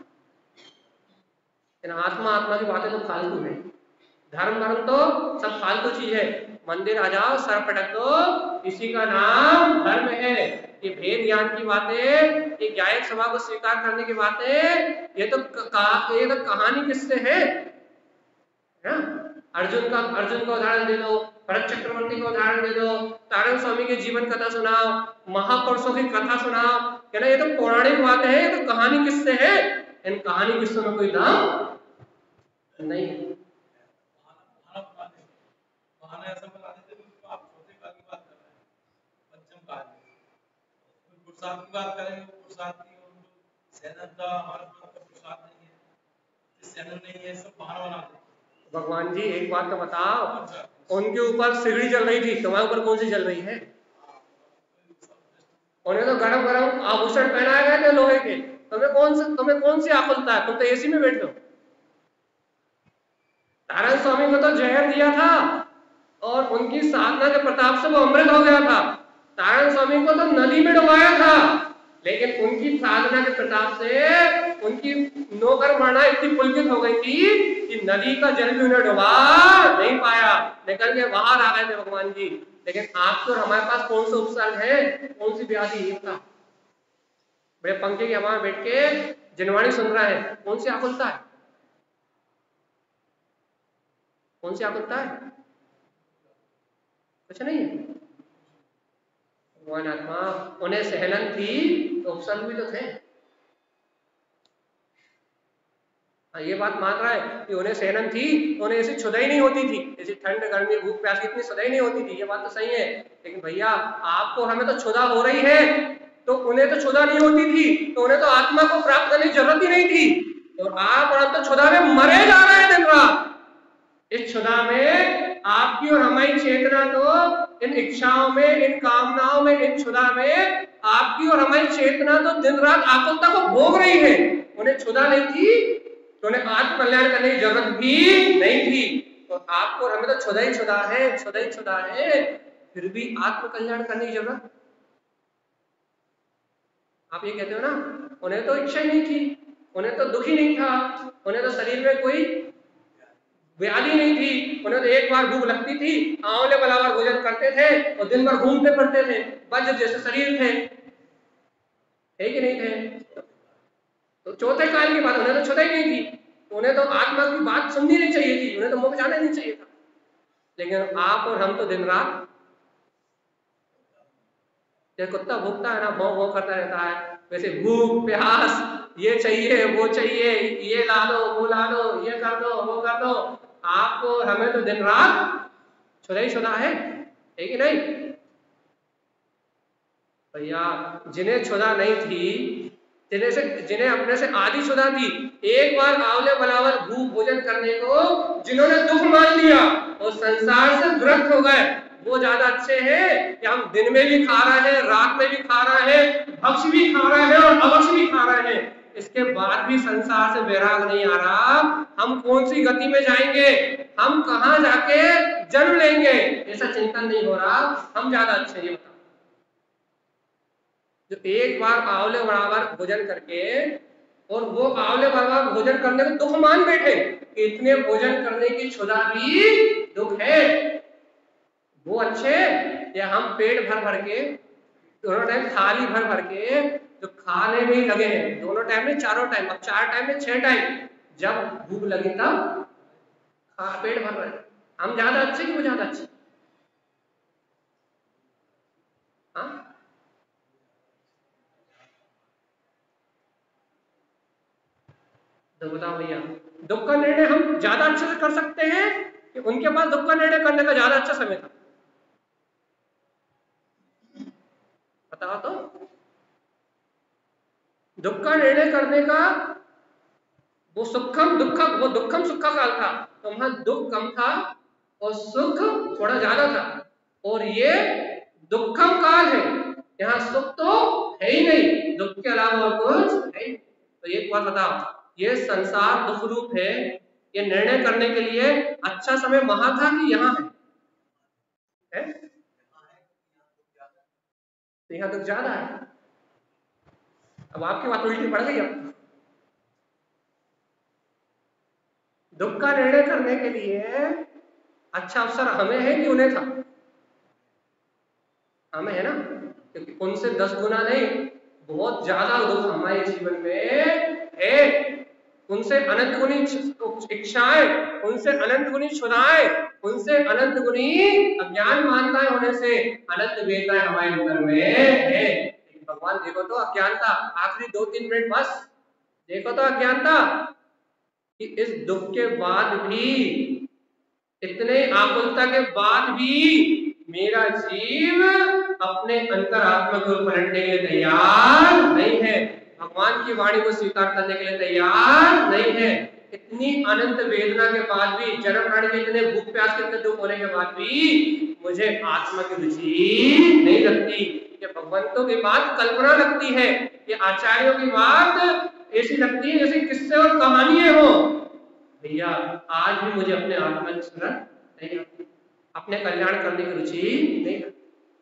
आत्मा आत्मा की बातें तो फालतू है, धर्म धर्म तो सब फालतू चीज है। मंदिर आ जाओ सर पटक दो, इसी का नाम धर्म है। ये भेद ज्ञान की बातें, ये गायक सभा को स्वीकार करने की बातें, ये तो कहानी किससे है ना? अर्जुन का उदाहरण दे दो, भरत चक्रवर्ती का उदाहरण दे दो, तारण स्वामी के जीवन कथा सुनाओ, महापुरुषों की कथा सुनाओ, है ना? ये तो पौराणिक बातें हैं, ये तो कहानी किससे है? इन कहानी किस्सों में कोई दाम नहीं है। ऐसा बता देते हैं आप छोटे काल की बात कर रहे हैं, पंचम काल की बात करेंगे, पुरुषार्थ की सैनन का हमारे पास प्रसाद नहीं है, सैनन नहीं है, सब बहाना बनाते। भगवान जी एक बात तो बताओ, उनके ऊपर सिगड़ी जल रही थी, तुम्हारे ऊपर कौन सी जल रही है? उन्हें तो गरम गरम आभूषण पहनाए गए थे लोहे के, तुम्हें कौन सी आकुलता है? तुम तो एसी में बैठे हो। नारायण स्वामी को तो जहर दिया था और उनकी साधना के प्रताप से वो अमृत हो गया था। नारायण स्वामी को तो नदी में डुबाया था, लेकिन उनकी साधना के प्रताप से उनकी नौकर मरना इतनी पुलकित हो गई थी कि नदी का जल भी उन्हें डुबा नहीं पाया, निकल के बाहर आ गए थे भगवान जी। लेकिन आप तो हमारे पास कौन सा उपसर्ग है, कौन सी व्याधि है? बड़े पंखे की हवा में बैठ के जनवाणी सुन रहा है, कौन सी आकुलता है? कौन सी आकुलता है? कुछ नहीं है। भगवान आत्मा उन्हें सहलन थी तो उपसर्ग भी तो थे। ये बात मान रहा है कि उन्हें सहलन थी तो उन्हें ऐसी छुदाई नहीं होती थी, ऐसी ठंड गर्मी भूख प्यास की इतनी सदाई नहीं होती थी, ये बात तो सही है। लेकिन भैया आपको हमें तो छुदा हो रही है, तो उन्हें तो छुदा नहीं होती थी, तो उन्हें तो आत्मा को प्राप्त करने की जरूरत ही नहीं थी। और आप और हम तो छुदा में मरे जा रहे हैं दिन रात। इस छुदा में आपकी और हमारी चेतना तो इन इच्छाओं में, इन कामनाओं में, इन छुदा में आपकी और हमारी चेतना तो दिन रात आकुलता को भोग रही है। उन्हें छुदा नहीं थी तो उन्हें आत्म कल्याण करने की जरूरत भी नहीं थी। तो आपको और हमें तो छुदा ही छुदा है, छुदा ही छुदा है, फिर भी आत्म कल्याण करने की जरूरत। आप ये कहते हो ना, उन्हें तो इच्छा ही नहीं थी, उन्हें तो दुख ही नहीं था, उन्हें तो शरीर में कोई व्याधि नहीं थी, उन्हें तो एक बार भूख लगती थी, आंवले बराबर भोजन करते थे और दिन भर घूमते फिरते थे, वज्र जैसे शरीर थे, है कि नहीं थे? तो चौथे काल की बात, उन्हें तो छुदा ही नहीं थी, तो उन्हें तो आत्मा की बात सुननी नहीं चाहिए थी, उन्हें तो मुख जाना नहीं चाहिए था। लेकिन आप और हम तो दिन रात जैसे कुत्ता भूखता है ना, भौं भौं करता रहता है, वैसे भूख प्यास, ये चाहिए वो चाहिए, ये ला दो वो ला दो, ये कर दो वो कर दो। आपको हमें तो दिन रात छुदा ही छुदा है कि नहीं भैया? जिन्हें छुदा नहीं थी, जिन्हें अपने से आधी छुदा थी, एक बार आंवले बराबर भूख भोजन करने को जिन्होंने दुख मान लिया और संसार से विरक्त हो गए, वो ज्यादा अच्छे हैं कि हम दिन में भी खा रहे हैं, रात में भी खा रहे हैं, भक्ष भी खा रहे हैं और अभक्ष भी खा रहे हैं, इसके बाद भी संसार से वैराग नहीं आ रहा। हम कौन सी गति में जाएंगे, हम कहां जाके जन्म लेंगे, ऐसा चिंतन नहीं हो रहा। हम ज्यादा अच्छे हैं बताओ, जो एक बार आंवले बराबर भोजन करके और वो आंवले बराबर भोजन करने को दुख मान बैठे, इतने भोजन करने की छुदा भी दुख है, वो अच्छे या हम पेट भर भर के दोनों टाइम थाली भर भर के जो खाने में ही लगे हैं, दोनों टाइम में, चारों टाइम, अब 4 टाइम में 6 टाइम, जब भूख लगी तब पेट भर रहे, हम ज्यादा अच्छे कि वो ज्यादा अच्छे? हाँ तो बताओ भैया, दुख का निर्णय हम ज्यादा अच्छे से कर सकते हैं कि उनके पास दुख का निर्णय करने का ज्यादा अच्छा समय था? बताओ तो। दुख का निर्णय करने का वो दुखम सुखा काल था, तो वहां दुख कम था और सुख थोड़ा ज्यादा था, और ये दुखम काल है, यहाँ सुख तो है ही नहीं, दुख के अलावा और कुछ है। तो एक बात बताओ, ये संसार दुख रूप है, ये निर्णय करने के लिए अच्छा समय वहां था कि यहाँ है? तो यहाँ दुख ज्यादा है। अब आपकी बात उल्टी पड़ गई। अब दुख का निर्णय करने के लिए अच्छा अवसर हमें है कि उन्हें था? हमें है ना, क्योंकि उनसे 10 गुना नहीं, बहुत ज्यादा दुख हमारे जीवन में है। उनसे अनंत गुनी इच्छाएं, उनसे अनंत गुनी छुदाएं, उनसे अनंत गुनी अज्ञान मानताएं होने से अनंत वेदनाएं हमारे अंदर में है। भगवान देखो तो अज्ञानता, आखिरी 2-3 मिनट बस देखो तो अज्ञानता कि इस दुख के बाद भी, इतने आकुलता के बाद भी मेरा जीव अपने अंतरात्मा को पलटने के लिए तैयार नहीं है। भगवान की वाणी को स्वीकार करने के लिए तैयार नहीं है। इतनी अनंत वेदना के बाद भी, जन्म मरण के इतने भूख प्यास के इतने दुख होने के बाद भी मुझे आत्मा की रुचि नहीं लगती। ये भगवंतों की बात कल्पना लगती है, ये आचार्यों की बात ऐसी लगती है जैसे किस्से और कहानियां हो। भैया आज भी मुझे अपने आत्मा की स्मरण नहीं आती, अपने कल्याण करने की रुचि नहीं लगती।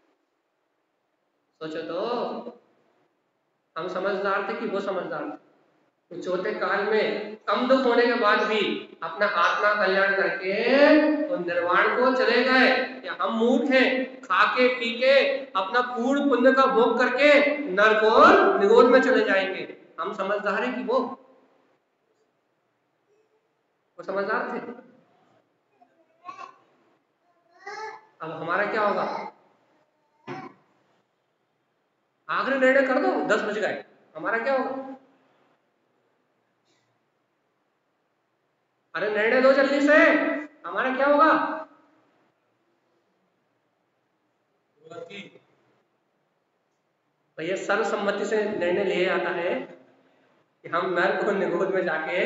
सोचो तो, हम समझदार थे कि वो समझदार थे? तो चौथे काल में कम दुख होने के बाद भी अपना आत्मा कल्याण करके तो निर्वाण को चले गए। या हम मूर्ख हैं, खा के पी के अपना पूर्ण पुण्य का भोग करके नरक और निगोद में चले जाएंगे। हम समझदार हैं कि वो समझदार थे? अब हमारा क्या होगा? आखिरी निर्णय कर दो, 10 बज गए, हमारा क्या होगा? अरे निर्णय दो जल्दी से, हमारा क्या होगा? भैया सर्वसम्मति से निर्णय लिया जाता है कि हम नर्क और निगोद में जाके,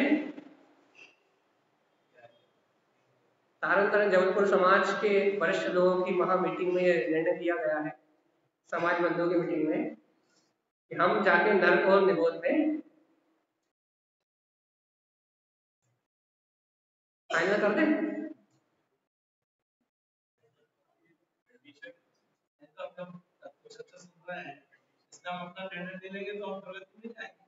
तारण जबलपुर समाज के वरिष्ठ लोगों की महा मीटिंग में यह निर्णय लिया गया है, समाज बंधुओं की मीटिंग में, कि हम जाके नर्क और निगोद में फाइनल कर दें। इसका हम अपना निर्णय ले लेंगे तो हम प्रगति में जाएंगे।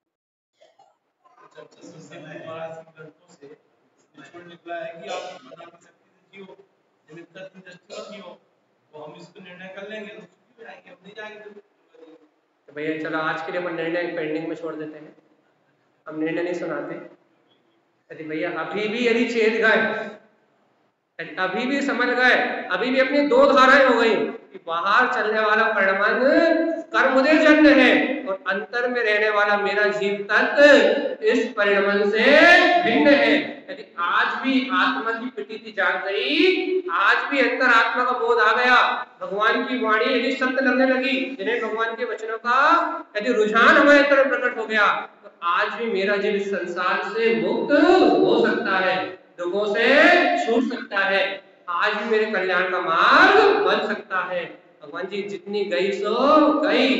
चर्चा सुनते हैं महाराज की ग्रंथों से निचोड़ निकला है कि आप बता शक्ति से जियो, निमित्त की दृष्टि से जियो, तो हम इसको निर्णय कर लेंगे तो जाएंगे, हम नहीं जाएंगे तो भैया चलो आज के लिए अपन निर्णय पेंडिंग में छोड़ देते हैं, हम निर्णय नहीं सुनाते। यदि भैया अभी भी यदि चेत गए, अभी भी समझ गए, अभी भी अपनी दो धाराएं हो गई कि बाहर चलने वाला परिणमन कर्मोदय जन्म है और अंतर में रहने वाला मेरा जीव तत्व इस परिणमन से भिन्न है। यदि आज भी आत्मा की प्रतीति जाग गई, आज भी अंतर आत्मा का बोध आ गया, भगवान की वाणी यदि सत्य लगने लगी, जिन्हें भगवान के वचनों का यदि रुझान हमारे तरफ प्रकट हो गया, तो आज भी मेरा जीव इस संसार से मुक्त हो सकता है, दुखों से छूट सकता है, आज भी मेरे कल्याण का मार्ग बन सकता है। भगवान जी जितनी गई सो गई,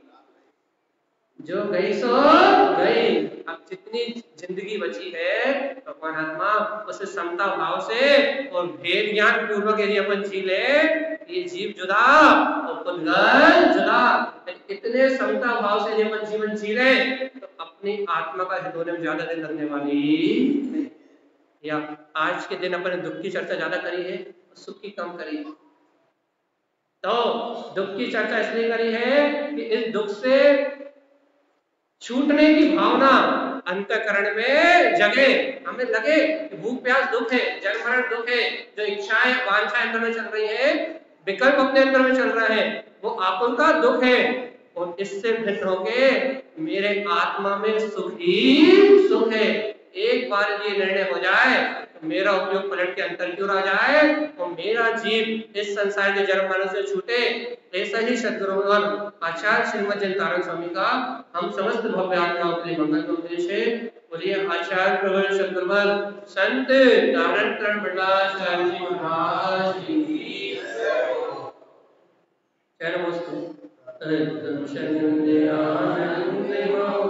जो गई सो गई, अब जितनी जिंदगी बची है भगवान आत्मा उसे समता भाव से और भेद ज्ञान पूर्वक यदि अपन जी ले, ये जीव जुदा और पुद्गल जुदा, इतने समता भाव से यदि अपन जीवन जी ले तो अपनी आत्मा का हित होने में ज्यादा दिन लगने वाली। या आज के दिन अपन दुख की चर्चा ज्यादा करी है, सुख की कम करी है। तो दुख की चर्चा इसलिए करी है कि इस दुख से छूटने की भावना अंतःकरण में जगे, हमें लगे कि भूख प्यास दुख है, जन्म मरण दुख है, जो इच्छाएं वांछाएं अंदर में चल रही है, विकल्प अपने अंदर में चल रहा है, वो आकुल का दुख है। और इससे भिन्न होके मेरे आत्मा में सुख ही सुख है। एक बार ये निर्णय हो जाए तो मेरा उपयोग पलट के अंतर क्यों आ जाए और मेरा जीव इस संसार के जन्म मरण से छूटे। ऐसा ही सद्गुरुवर आचार्य श्रीमद जयंतारण स्वामी का हम समस्त भव्य आत्माओं के लिए मंगल का उपदेश है। बोलिए आचार्य प्रवर सद्गुरुवर संत तारण तरण मंडलाचार्य जी महाराज की जय। नमस्ते।